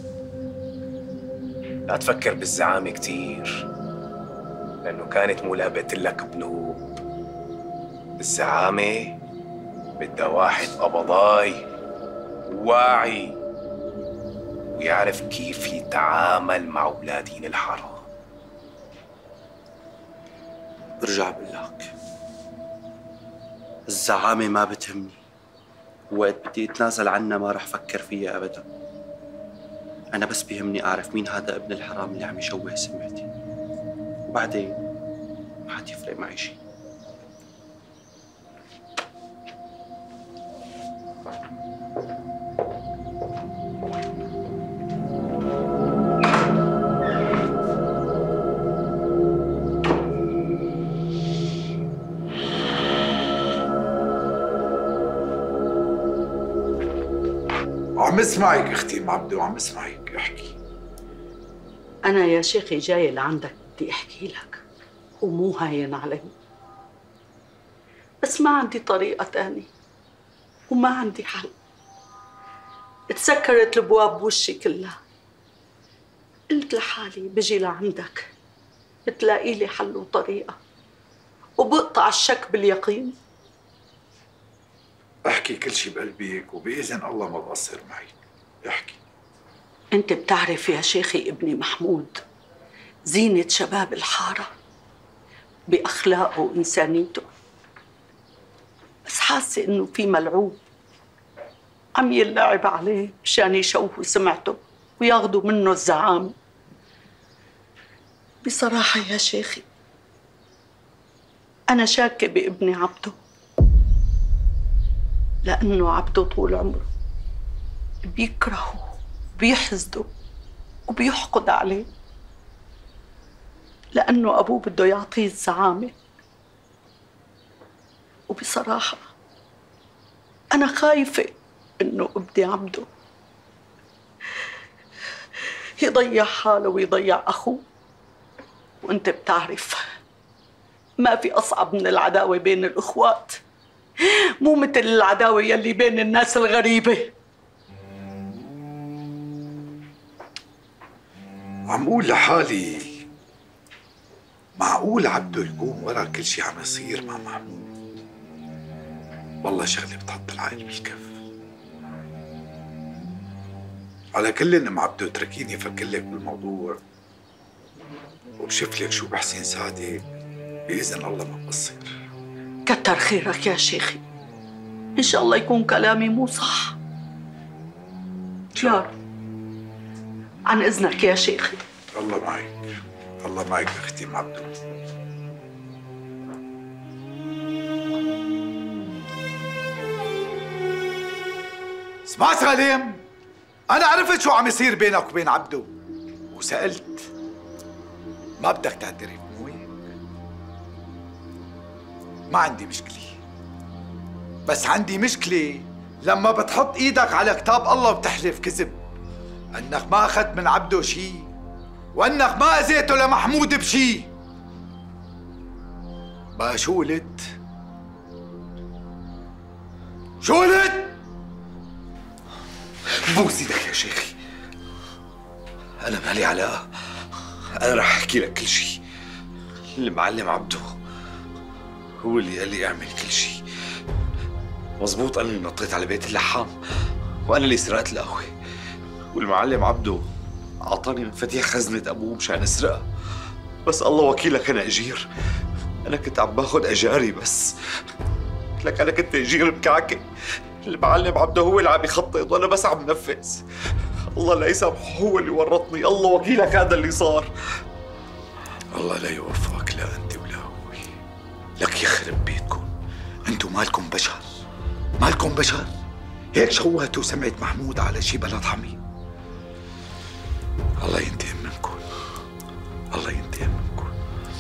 Speaker 10: لا تفكر بالزعامة كتير، لأنه كانت ملابة لك بنوب. الزعامة بدها واحد قبضاي واعي ويعرف كيف يتعامل مع أولادين الحرام.
Speaker 14: برجع بقلك، الزعامة ما بتهمني، وقت بدي اتنازل عنها ما رح فكر فيها أبدا. أنا بس بيهمني أعرف مين هذا ابن الحرام اللي عم يشوه سمعتي، وبعدين ما حد يفرق معي شي.
Speaker 4: عم اسمعك اختي ام عبدو، عم اسمعك، احكي.
Speaker 6: أنا يا شيخي جاية لعندك بدي أحكي لك، ومو هاين علي، بس ما عندي طريقة تانية وما عندي حل. تسكرت الابواب بوشي كلها. قلت لحالي بجي لعندك بتلاقي لي حل وطريقة وبقطع الشك باليقين.
Speaker 4: احكي كل شي بقلبك وبإذن الله ما بقصر معي. احكي.
Speaker 6: انت بتعرف يا شيخي ابني محمود زينة شباب الحارة بأخلاقه وإنسانيته، بس حاسة إنه في ملعوب عم يلعب عليه مشان يشوهوا سمعته وياخذوا منه الزعامة. بصراحة يا شيخي أنا شاكة بابني عبده، لأنه عبده طول عمره بيكرهه بيحسده وبيحقد عليه، لأنه أبوه بده يعطيه الزعامة. وبصراحة أنا خايفة إنه ابني عبده يضيع حاله ويضيع أخوه، وأنت بتعرف ما في أصعب من العداوة بين الأخوات، مو مثل العداوة يلي بين الناس الغريبة.
Speaker 4: عم قول لحالي معقول عبده يكون ورا كل شي عم يصير مع محمود؟ والله شغلة بتحط العقل بالكف. على كل ام عبده اتركيني افكر لك بالموضوع وبشوف لك شو بحسن ساعدك باذن الله ما بقصر.
Speaker 6: كتر خيرك يا شيخي، إن شاء الله يكون كلامي مو صح. يا رب. عن إذنك يا شيخي.
Speaker 4: الله معك، الله معك أختي ام عبده. اسمع سالم، أنا عرفت شو عم يصير بينك وبين عبده وسألت، ما بدك تعترف مو هيك؟ ما عندي مشكلة، بس عندي مشكلة لما بتحط ايدك على كتاب الله وبتحلف كذب انك ما اخذت من عبده شيء وانك ما اذيته لمحمود بشيء. بقى شو قلت؟ شو قلت؟
Speaker 13: بوس ايدك يا شيخي، انا مالي علاقة، انا رح احكي لك كل شيء. المعلم عبده هو اللي قال لي اعمل كل شيء. مزبوط انا اللي نطيت على بيت اللحام وانا اللي سرقت القهوة، والمعلم عبده اعطاني مفاتيح خزنة ابوه مشان اسرقها، بس الله وكيلك انا اجير، انا كنت عم باخذ اجاري بس. لك انا كنت اجير بكعكة، المعلم عبده هو اللي عم يخطط وانا بس عم نفذ. الله لا يسامحه، هو اللي ورطني، الله وكيلك هذا اللي صار.
Speaker 4: الله لا يوفقك لا انت ولا هو. لك يخرب بيتكم، انتم مالكم بشر، مالكم بشر. هيك شوهتوا سمعة محمود على شي بلد حميد. الله ينتقم منكم، الله ينتقم منكم.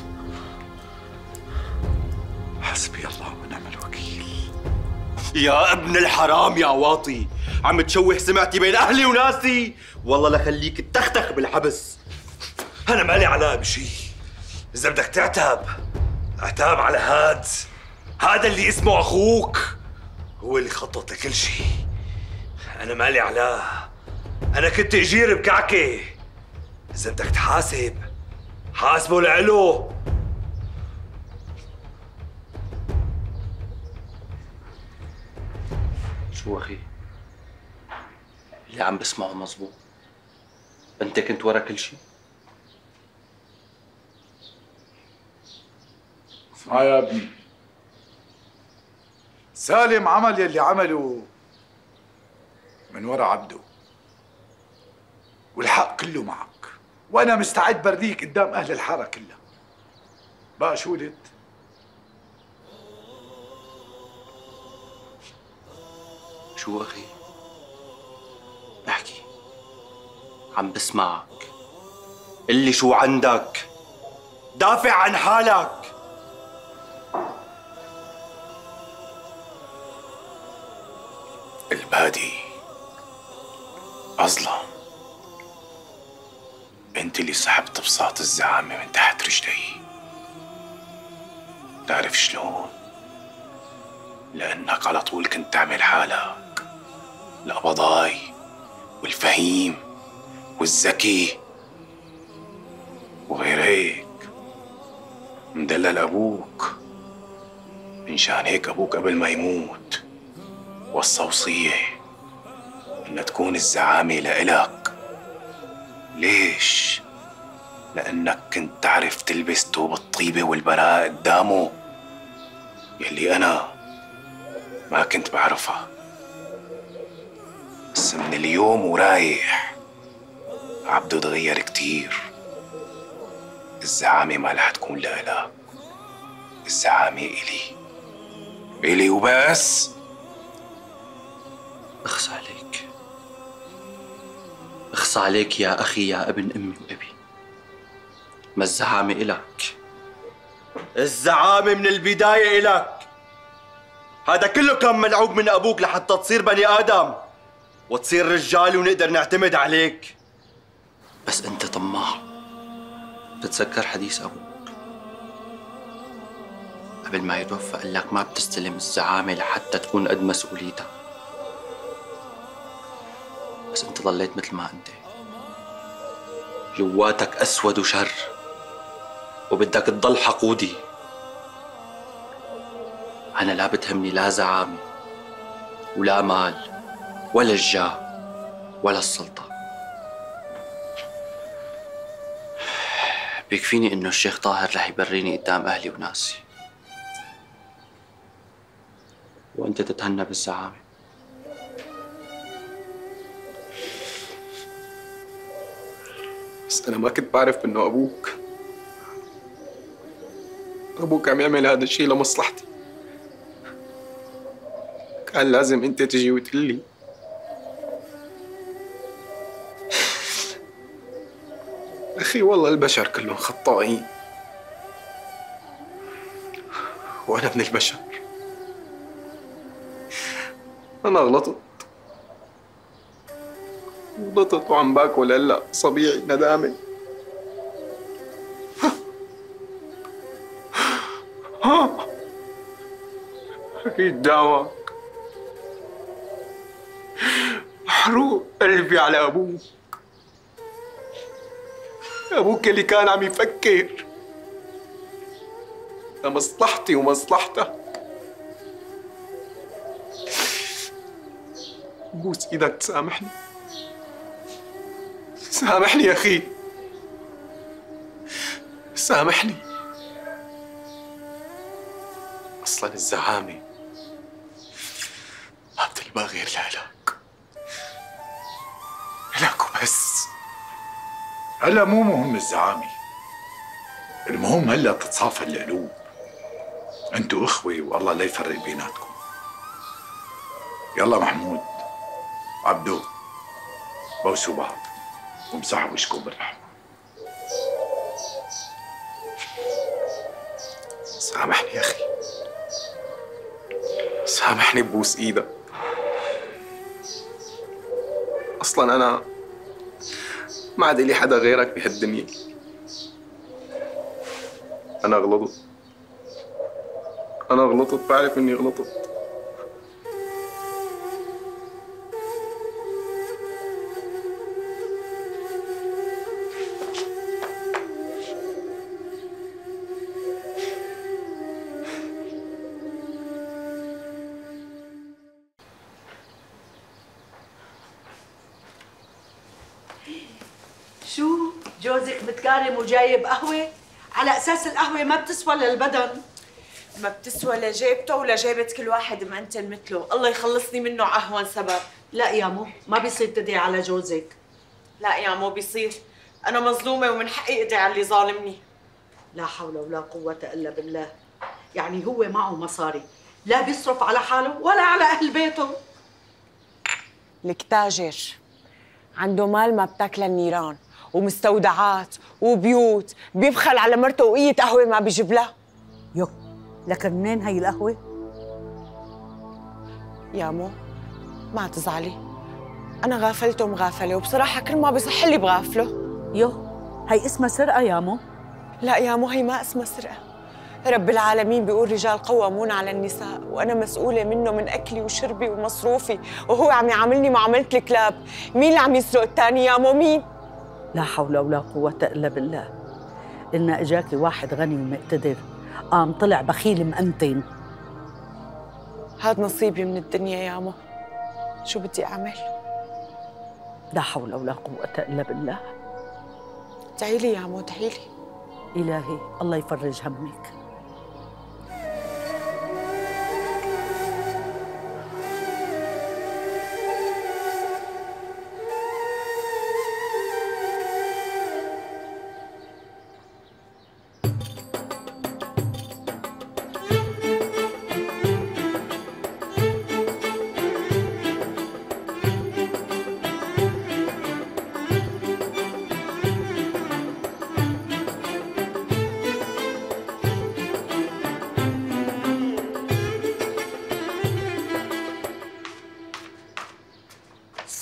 Speaker 4: حسبي الله ونعم الوكيل.
Speaker 14: يا ابن الحرام يا واطي، عم تشوه سمعتي بين اهلي وناسي، والله لخليك تختخ بالحبس.
Speaker 13: انا مالي علاقة بشي، اذا بدك تعتاب اعتاب على هاد، هذا اللي اسمه اخوك، هو اللي خطط لكل شي. انا مالي علاقة، انا كنت اجير بكعكة. اذا بدك تحاسب حاسبه لعلو.
Speaker 14: شو اخي؟ اللي عم بسمعه مزبوط، انت كنت ورا كل شيء؟
Speaker 4: اسمع يا ابني، سالم عمل يلي عمله من ورا عبده، والحق كله معك، وانا مستعد بريك قدام اهل الحاره كلها. بقى شو قلت؟
Speaker 14: شو اخي؟ احكي، عم بسمعك. اللي شو عندك؟ دافع عن حالك.
Speaker 15: البادي أظلم، انت اللي سحبت بساط الزعامة من تحت رجلي. تعرف شلون؟ لأنك على طول كنت تعمل حالك القبضاي والفهيم والذكي، وغير هيك مدلل أبوك. منشان هيك أبوك قبل ما يموت وصى وصية إن تكون الزعامة لإلك. ليش؟ لأنك كنت تعرف تلبس توب الطيبة والبراءة قدامه، يلي أنا ما كنت بعرفها. بس من اليوم ورايح عبده تغير كتير، الزعامة ما رح تكون لإلك، الزعامة إلي، إلي وبس.
Speaker 14: اخص عليك، اخص عليك يا أخي يا ابن أمي وأبي. ما الزعامة إلك، الزعامة من البداية إلك. هذا كله كان ملعوب من أبوك لحتى تصير بني آدم وتصير رجال ونقدر نعتمد عليك. بس أنت طماع. بتتذكر حديث أبوك قبل ما يتوفى قال لك ما بتستلم الزعامة لحتى تكون قد مسؤوليتها. بس أنت ضليت مثل ما أنت، جواتك أسود وشر، وبدك تضل حقودي. أنا لا بتهمني لا زعامة ولا مال ولا الجاه ولا السلطة. بيكفيني إنه الشيخ طاهر رح يبريني قدام أهلي وناسي، وأنت تتهنى بالزعامة.
Speaker 15: بس أنا ما كنت بعرف إنه أبوك أبوك عم يعمل هذا الشيء لمصلحتي. كان لازم أنت تجي وتقول لي. أخي والله البشر كلهم خطائين، وأنا من البشر. أنا غلطت غلطت وعم باكل هلا صبيعي ندامة. ها أكيد دعوة محروق قلبي على أبوك. أبوك اللي كان عم يفكر لمصلحتي ومصلحتك. بوس إيدك تسامحني، سامحني يا أخي، سامحني. أصلاً الزعامة ما بتلبى غير لإلك، إلك وبس.
Speaker 4: هلا مو مهم الزعامة، المهم هلا تتصافى القلوب. انتوا اخوة والله لا يفرق بيناتكم. يلا محمود عبدو، بوسوا بعض وامسحوا وشكم بالرحمة.
Speaker 15: سامحني يا أخي، سامحني ببوس إيدك. أصلاً أنا ما عاد لي حدا غيرك بهالدنيا. أنا غلطت أنا غلطت بعرف إني غلطت.
Speaker 6: شو جوزك متكارم وجايب قهوة؟ على أساس القهوة ما بتسوى للبدن.
Speaker 16: ما بتسوى لجيبته ولا جيبة كل واحد مأنتن مثله، الله يخلصني منه عهون سبب.
Speaker 6: لا يا مو، ما بيصير تدعي على جوزك.
Speaker 16: لا يا مو بيصير، أنا مظلومة ومن حقي أدعي على اللي ظالمني.
Speaker 6: لا حول ولا قوة إلا بالله. يعني هو معه مصاري، لا بيصرف على حاله ولا على أهل بيته.
Speaker 17: لك تاجر عنده مال ما بتاكله النيران، ومستودعات وبيوت، بيبخل على مرته وقية قهوة ما بيجيب لها.
Speaker 6: يو لكن منين هي القهوة؟
Speaker 17: يا مو ما تزعلي، أنا غافلته مغافلة، وبصراحة كل ما بيصح لي بغافله.
Speaker 6: يو هي اسمها سرقة يا مو.
Speaker 17: لا يا مو، هي ما اسمها سرقة. رب العالمين بيقول رجال قوامون على النساء، وأنا مسؤولة منه من أكلي وشربي ومصروفي، وهو عم يعاملني معاملة الكلاب. مين اللي عم يسرق الثاني يا مو؟ مين؟
Speaker 6: لا حول ولا قوة إلا بالله. إن إجاكي واحد غني ومقتدر، قام طلع بخيل مأنتن.
Speaker 17: هاد نصيبي من الدنيا يا مو، شو بدي أعمل؟
Speaker 6: لا حول ولا قوة إلا بالله.
Speaker 17: ادعي لي يا مو، ادعي لي.
Speaker 6: إلهي الله يفرج همك.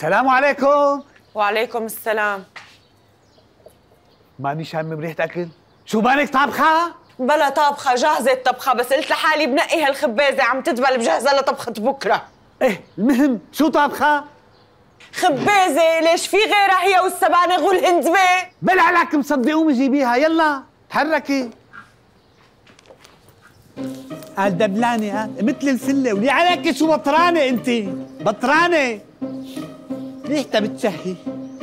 Speaker 18: السلام عليكم.
Speaker 17: وعليكم السلام.
Speaker 18: ماني شامم ريحة أكل؟ شو بالك طابخة؟
Speaker 17: بلا طابخة، جاهزة الطبخة، بس قلت لحالي بنقي هالخبازة عم تدبل بجهزها لطبخة بكرة.
Speaker 18: إيه المهم شو طابخة؟
Speaker 17: خبازة، ليش في غيرها هي والسبانغ والهندبة؟
Speaker 18: بلا عليك مصدقي قومي جيبيها، يلا تحركي. قال دبلانة ها مثل الفلة، ولي عليك شو بطرانة أنت؟ بطرانة ريحتها بتشهي.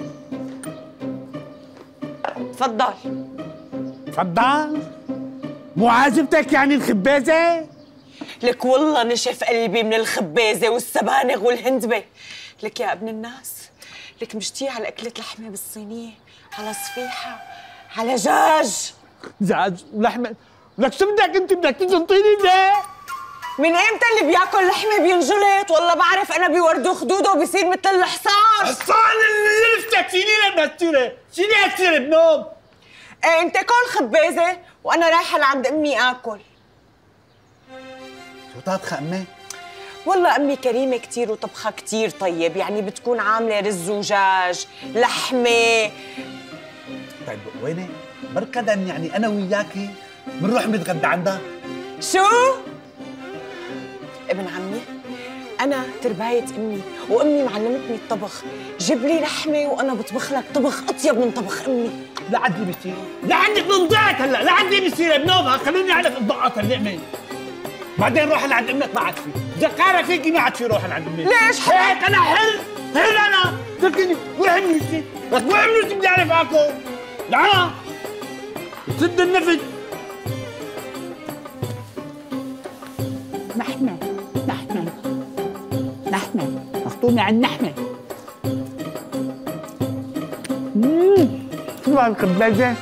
Speaker 17: تفضل.
Speaker 18: تفضل؟ مو عاجبتك يعني الخبازة؟
Speaker 17: لك والله نشف قلبي من الخبازة والسبانغ والهندبة. لك يا ابن الناس، لك مشتي على أكلة لحمة بالصينية، على صفيحة، على دجاج.
Speaker 18: دجاج ولحمة؟ ولك شو بدك انت؟ بدك تنطيني ليه؟
Speaker 17: من امتى اللي بياكل لحمة بينجلط؟ والله بعرف انا بيوردوا خدوده وبيصير مثل الحصان.
Speaker 18: حصان اللي لفتك، شيلي لنا السيرة، شيلي هالسيرة بنوم.
Speaker 17: ايه انت كل خبازة وانا رايحة لعند امي اكل.
Speaker 18: شو طابخة امي؟
Speaker 17: والله امي كريمة كتير وطبخها كتير طيب، يعني بتكون عاملة رز ودجاج، لحمة.
Speaker 18: طيب ويني؟ بركدا يعني انا وياكي بنروح نتغدى عندها.
Speaker 17: شو؟ ابن عمي، أنا ترباية أمي، وأمي معلمتني الطبخ، جيب لي لحمة وأنا بطبخ لك طبخ أطيب من طبخ أمي.
Speaker 18: لا عندي بصير، لا عندك بنضيعك هلا، لا عندي بصير بنومها، خليني أعرف الضغط اللقمة. بعدين روح لعند أمك ما عاد في، ذكارة فيكي ما عاد في روح لعند أمك.
Speaker 17: ليش؟
Speaker 18: هيك أنا حل، حل أنا، تركني وين نفسي، بس وين نفسي بدي أعرف آكل. لا سد النفس. لحمة لحمة لحمة مخطومة على اللحمة. اممم شو هالخبازة؟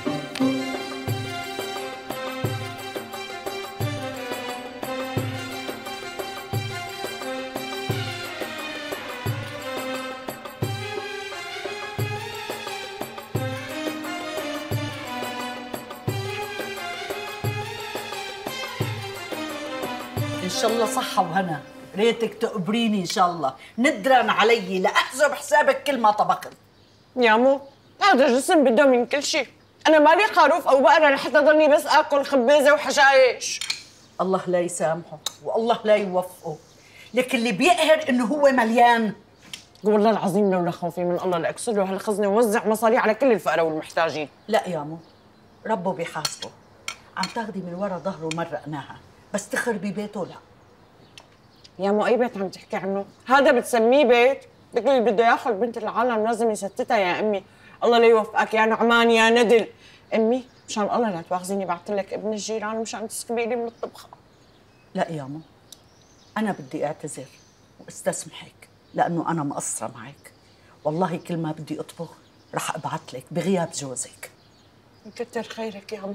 Speaker 6: إن شاء الله صحة وهنا، ريتك تقبريني إن شاء الله، ندرن علي لأحسب حسابك كل ما طبخت.
Speaker 17: يا مو هذا جسم بده من كل شيء، أنا مالي خروف أو بقرة لحتى ضلني بس آكل خبازة وحشايش.
Speaker 6: الله لا يسامحه والله لا يوفقه، لكن اللي بيقهر إنه هو مليان.
Speaker 17: والله العظيم لولا خوفي من الله لأكسر له هالخزنة ووزع مصاري على كل الفقراء والمحتاجين.
Speaker 6: لا يا مو، ربه بيحاسبه، عم تاخدي من ورا ظهره مرقناها، بس تخربي بيته لا.
Speaker 17: يا مو أي بيت عم تحكي عنه؟ هذا بتسميه بيت؟ لك اللي بده ياخذ بنت العالم لازم يستتها يا أمي. الله لا يوفقك يا نعمان يا ندل. أمي مشان الله لا تواخذيني، بعثت لك ابن الجيران مشان تسكبي لي من الطبخة.
Speaker 6: لا يا مو، أنا بدي أعتذر واستسمحك لأنه أنا مقصرة معك. والله كل ما بدي أطبخ رح أبعث لك بغياب جوزك.
Speaker 17: كتر خيرك يا مو.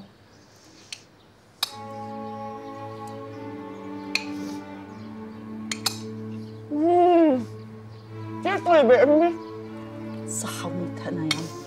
Speaker 17: اممم كيف طيبة أمي؟
Speaker 6: صحة وميت هنا يا عم.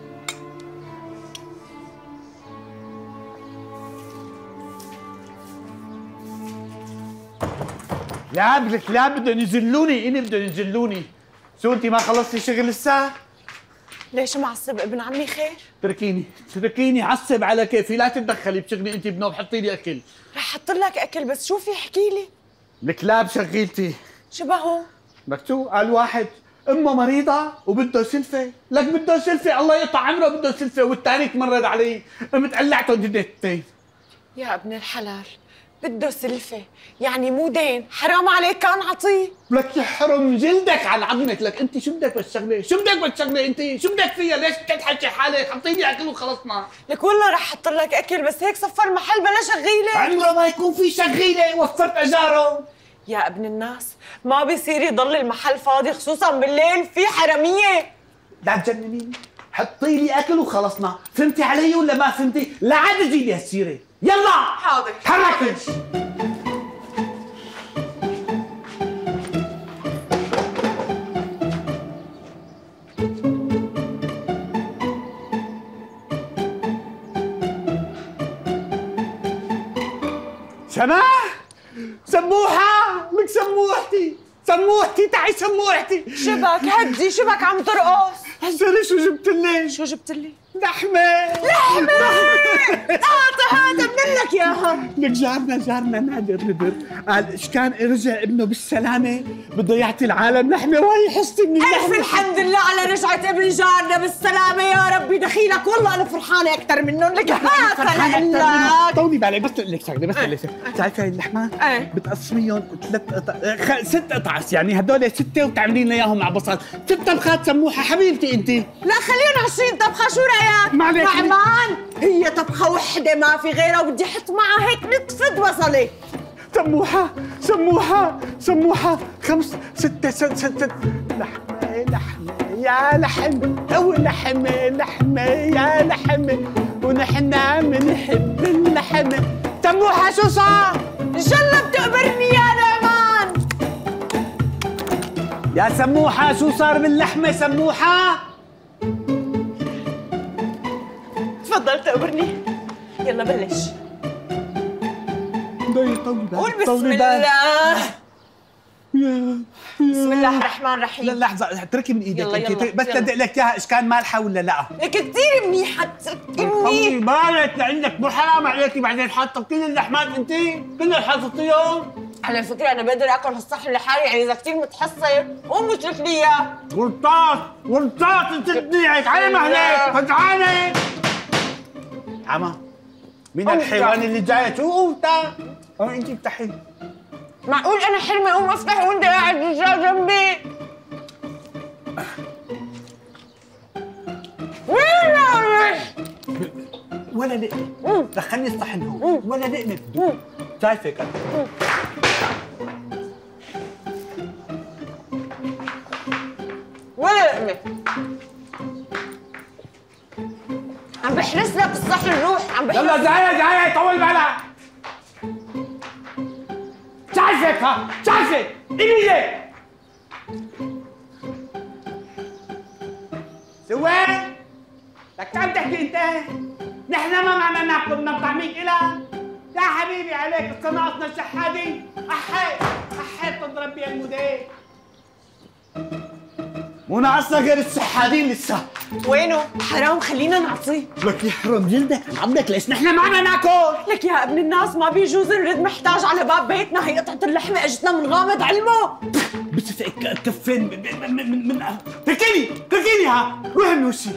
Speaker 18: لا بدك لا بدهم يذلوني، إني بدهم يذلوني. شو أنت ما خلصتي شغل لسه؟
Speaker 17: ليش معصب ابن عمي خير؟
Speaker 18: تركيني تركيني عصب على كيفي، لا تتدخلي بشغلي أنت بنوب، حطي لي أكل.
Speaker 17: رح أحط لك أكل بس شو في احكي لي؟
Speaker 18: الكلاب شغيلتي.
Speaker 17: شبهه؟
Speaker 18: لك شو؟ قال واحد امه مريضه وبده سلفه، لك بده سلفه الله يقطع عمره بده سلفه، والثاني تمرد علي، قمت قلعتهم جدتين.
Speaker 17: يا ابن الحلال بده سلفه، يعني مو دين، حرام عليك كان عطيه.
Speaker 18: لك يحرم جلدك على عظمك، لك انت شو بدك بالشغله؟ شو بدك بالشغله انت؟ شو بدك فيها؟ ليش بتضحكي حالك؟ حطي لي اكل وخلصنا.
Speaker 17: لك والله رح احط لك اكل بس هيك صفر محل بلا شغيله.
Speaker 18: عمره ما يكون في شغيله، وفرت اجاره.
Speaker 17: يا ابن الناس ما بيصير يضل المحل فاضي خصوصا بالليل، في حراميه.
Speaker 18: لا تجننيني، حطي لي اكل وخلصنا، فهمتي علي ولا ما فهمتي؟ لا عاد تجيبي هالسيره، يلا
Speaker 17: حاضر
Speaker 18: تحركي. سماح سموحة، لك سموحتي سموحتي سموحتي تعي سموحتي.
Speaker 17: شبك هدي شبك عم ترقص.
Speaker 18: حزري شو جبت لي؟
Speaker 17: شو جبت لي؟
Speaker 18: لحمة.
Speaker 17: لحمة. اعطي هذا من لك اياها.
Speaker 18: لك جارنا جارنا نادر بدر قال ايش كان رجع ابنه بالسلامة بده يعطي العالم لحمة وهي حصتي من اللحمة.
Speaker 17: ألف الحمد لله على رجعة ابن جارنا بالسلامة يا ربي دخيلك والله أنا فرحانة أكثر منهم لك هاتها لك.
Speaker 18: طولي بالك بس اقول لك شغلة بس اقول لك شغلة بتعرفي هاي اللحمة؟ ايه بتقسميهم ثلاث قطع خ... ست قطع يعني هدول ستة وتعملين اياهم مع بصل. ست طبخات سموحة حبيبتي أنت.
Speaker 17: لا خليهم عشرين طبخة شو رأيك؟
Speaker 18: ما عليك
Speaker 17: نعمان هي طبخة وحدة ما في غيرها وبدي أحط معها هيك نتفة بصلة.
Speaker 18: سموحة سموحة سموحة خمس ستة ست ست لحمة لحمة يا لحم أو لحمة لحمة يا لحمة ونحن بنحب اللحمة. سموحة شو صار؟
Speaker 17: إن شاء الله بتقبرني يا نعمان.
Speaker 18: يا سموحة شو صار باللحمة سموحة؟
Speaker 17: تفضل تقبرني. يلا بلش.
Speaker 18: طولي بالك
Speaker 17: قول بسم الله.
Speaker 18: يا
Speaker 17: بسم الله الرحمن الرحيم.
Speaker 18: لا لحظة اتركي من ايدك
Speaker 17: يلا
Speaker 18: انت
Speaker 17: يلا
Speaker 18: بس بدي لك اياها ايش كان مالحة ولا لا؟
Speaker 17: لك كثير منيحة تركني.
Speaker 18: طولي بالك لعندك مو حرام عليكي بعدين حاطة كل اللحمات انت كلها حاططيهم.
Speaker 17: على فكرة أنا بقدر آكل هالصحن لحالي يعني إذا كثير متحسر قوم اترك لي إياه.
Speaker 18: ورطاس ورطاس انت تضيعك على مهلك فتعالي. عما مين الحيوان اللي جاي؟ شو انت؟ اه انت افتحي.
Speaker 17: معقول أنا حلمي أقوم أفتح وأنت قاعد رجال جنبي؟ وين
Speaker 18: ولا لقمة دخلني الصحن هون ولا لقمة شايفك أنا.
Speaker 17: ولا لقمة عم بحرس لك الصحن روح عم بحرس.
Speaker 18: يلا جاية جاية طول بالك. شايفك ها شايفك ايدك. سوين لك عم تحكي انت؟ نحن ما معنا ناكل من طعميك إلها يا حبيبي عليك صناعتنا الشحادين. احي احي تضرب بيها المدير. مو ناقصنا غير الشحادين لسه.
Speaker 17: وينه؟ حرام خلينا نعطيه.
Speaker 18: لك يحرم جلدك عمك ليش نحن معنا ناكل؟
Speaker 17: لك يا ابن الناس ما بيجوز نرد محتاج على باب بيتنا. هي قطعة اللحمة اجتنا من غامض علمه.
Speaker 18: بس كفين من من من من تركيني تركيني ها روحي من وشي.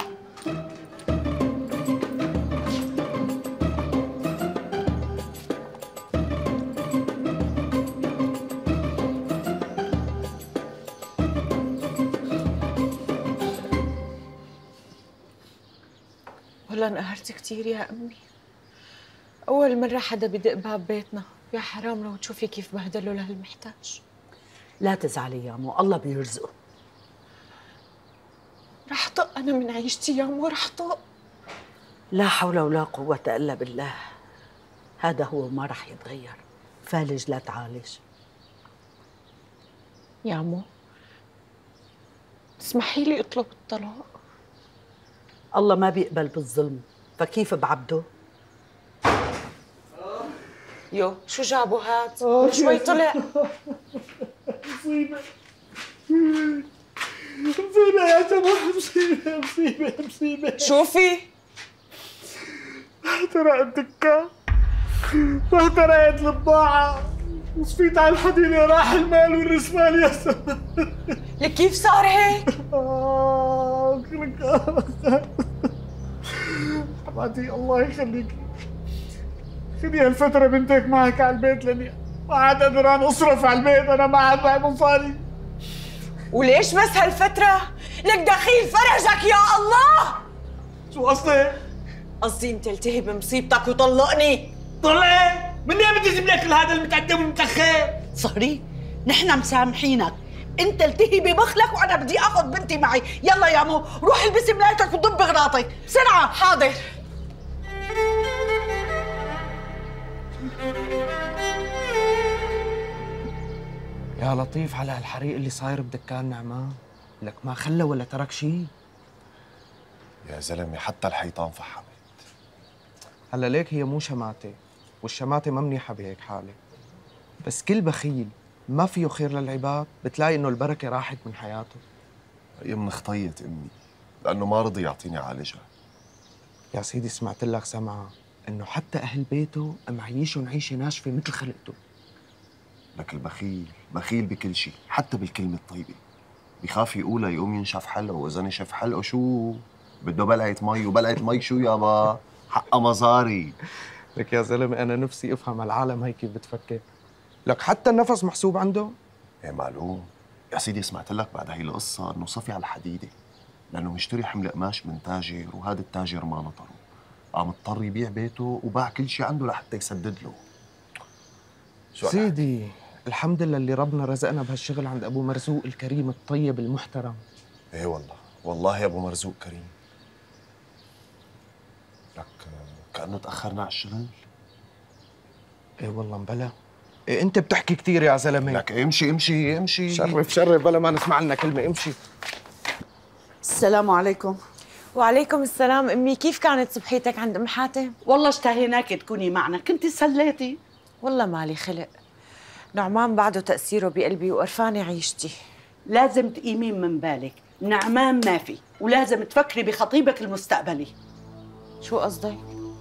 Speaker 17: والله انقهرت كثير يا أمي. أول مرة حدا بدق باب بيتنا. يا حرام لو تشوفي كيف بهدلوا لهالمحتاج.
Speaker 6: لا تزعلي يا مو الله بيرزقه.
Speaker 17: رح طق أنا من عيشتي يا مو رح طق.
Speaker 6: لا حول ولا قوة إلا بالله. هذا هو ما رح يتغير. فالج لا تعالج.
Speaker 17: يا مو تسمحي لي اطلب الطلاق؟
Speaker 6: الله ما بيقبل بالظلم فكيف بعبده؟
Speaker 17: يو شو جابوا هاد؟ شوي طلع.
Speaker 18: مصيبة مصيبة يا سماح مصيبة مصيبة مصيبة.
Speaker 17: شوفي
Speaker 18: احترقت الدكان واحترقت البضاعة وصفيت على الحديدة راح المال والرسمال يا سماح.
Speaker 17: لك كيف صار هيك؟
Speaker 18: آه حماتي الله يخليكي خذي هالفترة بنتك معك على البيت لاني ما عاد قدران اصرف على البيت. انا ما عاد معي مصاري.
Speaker 17: وليش بس هالفترة؟ لك دخيل فرجك يا الله.
Speaker 18: شو قصدك؟
Speaker 17: قصدي انت التهي بمصيبتك وطلقني.
Speaker 18: طلقك؟ منين بدي اجيب لك هذا المتقدم والمتأخر؟
Speaker 6: صهري نحن مسامحينك. انت التهي ببخلك وانا بدي اخذ بنتي معي. يلا يا مو روح البسي ملايتك وضب اغراضك بسرعة.
Speaker 17: حاضر.
Speaker 14: يا لطيف على هالحريق اللي صاير بدكان نعمان. لك ما خلى ولا ترك شيء.
Speaker 10: يا زلمه حتى الحيطان فحمت.
Speaker 14: هلا ليك هي مو شماتة والشماتة ما منيحة بهيك حالة. بس كل بخيل
Speaker 19: ما فيه خير للعباد، بتلاقي انه البركه راحت من حياته.
Speaker 20: يمن خطيت امي لانه ما رضي يعطيني عالجها.
Speaker 19: يا سيدي سمعت لك سمعه انه حتى اهل بيته معيشهم عيشه ناشفه مثل خلقته.
Speaker 20: لك البخيل بخيل بكل شيء، حتى بالكلمه الطيبه. بخاف يقولها يقوم ينشف حلقه، واذا نشف حلقه شو؟ بده بلعه مي، وبلعه مي شو يابا؟ حقها مصاري.
Speaker 19: لك يا زلمه انا نفسي افهم العالم هي كيف بتفكر. لك حتى النفس محسوب عنده؟
Speaker 20: ايه معلوم يا سيدي. سمعت لك بعد هي القصه انه صفي على الحديده لانه مشتري حمل قماش من تاجر، وهذا التاجر ما نطره، قام اضطر يبيع بيته وباع كل شيء عنده لحتى يسدد له.
Speaker 19: شو سيدي الحمد لله اللي ربنا رزقنا بهالشغل عند ابو مرزوق الكريم الطيب المحترم.
Speaker 20: ايه والله والله يا ابو مرزوق كريم. لك كانه تاخرنا على الشغل.
Speaker 19: ايه والله مبلا. إيه انت بتحكي كثير يا زلمه.
Speaker 20: لك امشي امشي امشي.
Speaker 19: شرف شرف بلا ما نسمع لنا كلمه، امشي.
Speaker 6: السلام عليكم.
Speaker 17: وعليكم السلام. امي كيف كانت صبحيتك عند ام حاتم؟
Speaker 6: والله اشتهيناك تكوني معنا، كنتي سليتي.
Speaker 17: والله مالي خلق، نعمان بعده تأثيره بقلبي وقرفانة عيشتي.
Speaker 6: لازم تقيمين من بالك، نعمان ما في، ولازم تفكري بخطيبك المستقبلي.
Speaker 17: شو قصدك؟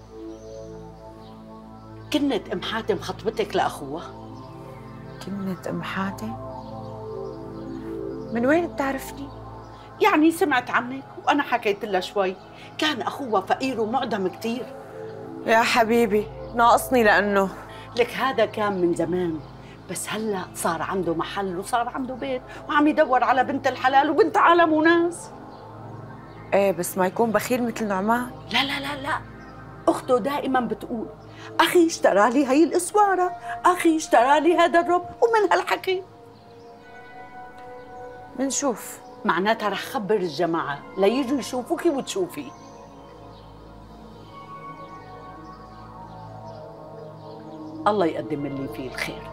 Speaker 6: كنت ام حاتم خطبتك لاخوها؟
Speaker 17: كنت ام حاتم؟ من وين بتعرفني؟
Speaker 6: يعني سمعت عنك وانا حكيت لها شوي، كان اخوها فقير ومعدم كثير.
Speaker 17: يا حبيبي ناقصني لانه
Speaker 6: لك هذا كان من زمان، بس هلا صار عنده محل وصار عنده بيت وعم يدور على بنت الحلال وبنت عالم وناس.
Speaker 17: ايه بس ما يكون بخيل مثل نعمان.
Speaker 6: لا لا لا لا، اخته دائما بتقول اخي اشترى لي هي الاسواره، اخي اشترى لي هذا الرب، ومن هالحكي
Speaker 17: منشوف.
Speaker 6: معناتها رح خبر الجماعه ليجوا يشوفوكي وتشوفي. الله يقدم اللي فيه الخير.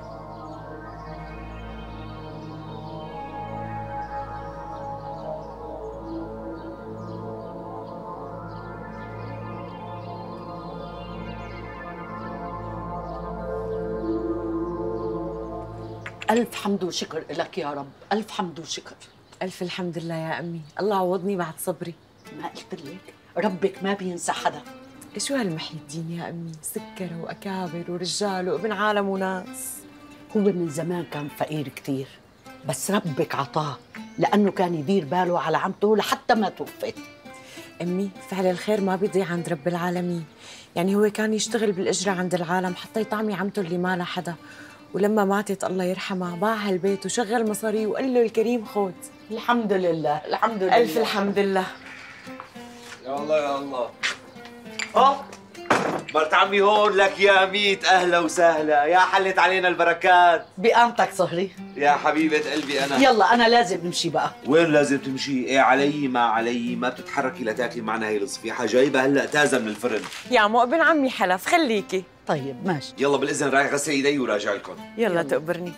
Speaker 6: ألف حمد وشكر لك يا رب، ألف حمد وشكر.
Speaker 17: ألف الحمد لله يا أمي، الله عوضني بعد صبري.
Speaker 6: ما قلت لك ربك ما بينسى حدا.
Speaker 17: شو هالمحي الدين يا أمي؟ سكر وأكابر ورجال وابن عالم وناس.
Speaker 6: هو من زمان كان فقير كتير، بس ربك عطاه لأنه كان يدير باله على عمته لحتى ما توفت.
Speaker 17: أمي فعل الخير ما بيضيع عند رب العالمين، يعني هو كان يشتغل بالإجرة عند العالم حتى يطعمي عمته اللي ما لها حدا، ولما ماتت الله يرحمها باع هالبيت وشغل مصاريه وقال له الكريم خود.
Speaker 6: الحمد لله الحمد لله.
Speaker 17: ألف الحمد لله.
Speaker 13: يا الله يا الله. اه مرت عمي هون، لك يا ميت اهلا وسهلا، يا حلت علينا البركات.
Speaker 6: بقامتك صهري.
Speaker 13: يا حبيبة قلبي انا.
Speaker 6: يلا انا لازم نمشي بقى.
Speaker 13: وين لازم تمشي؟ ايه علي ما علي، ما بتتحركي لتاكلي معنا هي الصفيحة، جايبها هلا تازة من الفرن.
Speaker 17: يا مو ابن عمي حلف، خليكي.
Speaker 6: طيب ماشي.
Speaker 13: يلا بالاذن رايح غسل ايدي وراجع لكم.
Speaker 17: يلا, يلا تقبرني.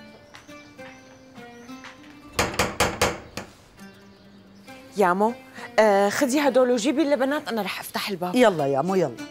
Speaker 17: يا مو آه خدي هدول وجيبي اللبنات، انا رح افتح الباب.
Speaker 6: يلا يا مو يلا.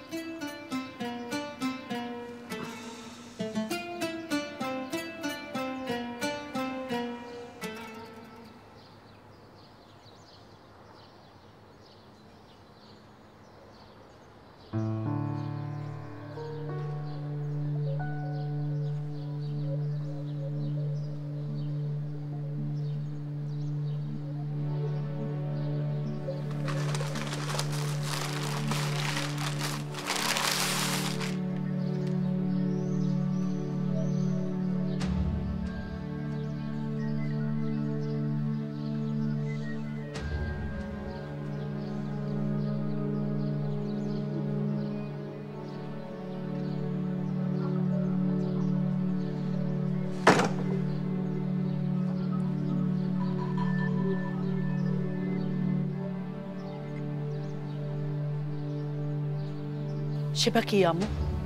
Speaker 6: شبكي يا مو؟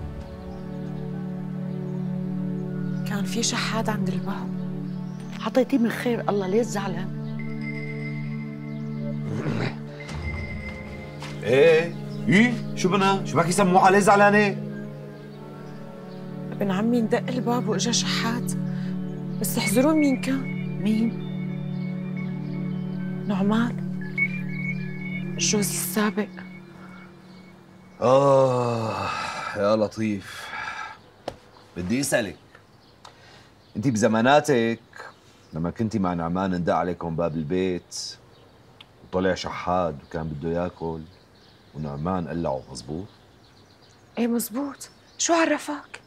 Speaker 17: كان في شحات عند الباب.
Speaker 6: حطيتيه من خير الله، ليش زعلان؟
Speaker 13: ايه ايه شو بنا؟ شو بك يسموها ليه زعلانه؟
Speaker 17: ابن عمي ندق الباب واجا شحات، بس تحذرون مين كان؟
Speaker 6: مين؟
Speaker 17: نعمان جوزي السابق.
Speaker 15: آه يا لطيف، بدي أسألك، أنت بزماناتك لما كنتي مع نعمان اندق عليكم باب البيت وطلع شحاد وكان بده ياكل ونعمان قلعه، مزبوط؟
Speaker 17: ايه مزبوط، شو عرفك؟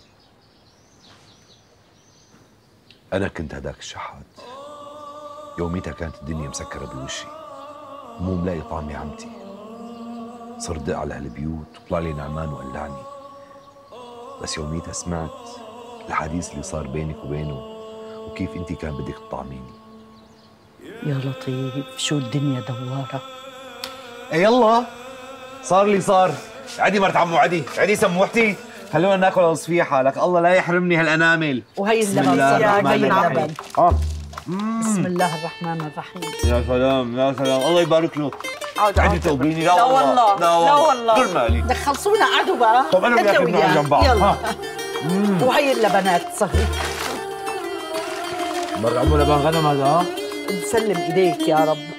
Speaker 15: أنا كنت هداك الشحاد، يوميتها كانت الدنيا مسكرة بوشي، مو ملاقي طعمي عمتي، صرت دق على هالبيوت وطلع لي نعمان وقلعني، بس يوميتها سمعت الحديث اللي صار بينك وبينه وكيف انت كان بدك تطعميني.
Speaker 6: يا لطيف شو الدنيا دوارة.
Speaker 15: ايه يلا صار لي صار. عدي مرت عمو عدي، عدي سموحتي، خلونا ناكل الصفيحة، لك الله لا يحرمني هالأنامل.
Speaker 6: وهي
Speaker 15: بسم
Speaker 6: اللبن
Speaker 15: الله
Speaker 6: صياك،
Speaker 15: الرحمن
Speaker 6: هي
Speaker 15: الرحيم.
Speaker 6: اللبن.
Speaker 15: اه
Speaker 6: بسم الله الرحمن الرحيم.
Speaker 15: يا سلام يا سلام، الله يبارك له.
Speaker 6: عود
Speaker 15: عدي
Speaker 6: عود.
Speaker 15: توبيني.
Speaker 6: لا والله لا والله
Speaker 15: كل مالي.
Speaker 6: بدك خلصونا قعدوا بقى.
Speaker 15: طب أنا بدي
Speaker 6: أنت
Speaker 15: آكل معهم
Speaker 6: وياه.
Speaker 15: جنب بعض.
Speaker 6: يلا.
Speaker 15: ها.
Speaker 6: وهي اللبنات صهري.
Speaker 15: مرة عمو لبن غنم هذا. ها؟
Speaker 6: نسلم ايديك يا رب.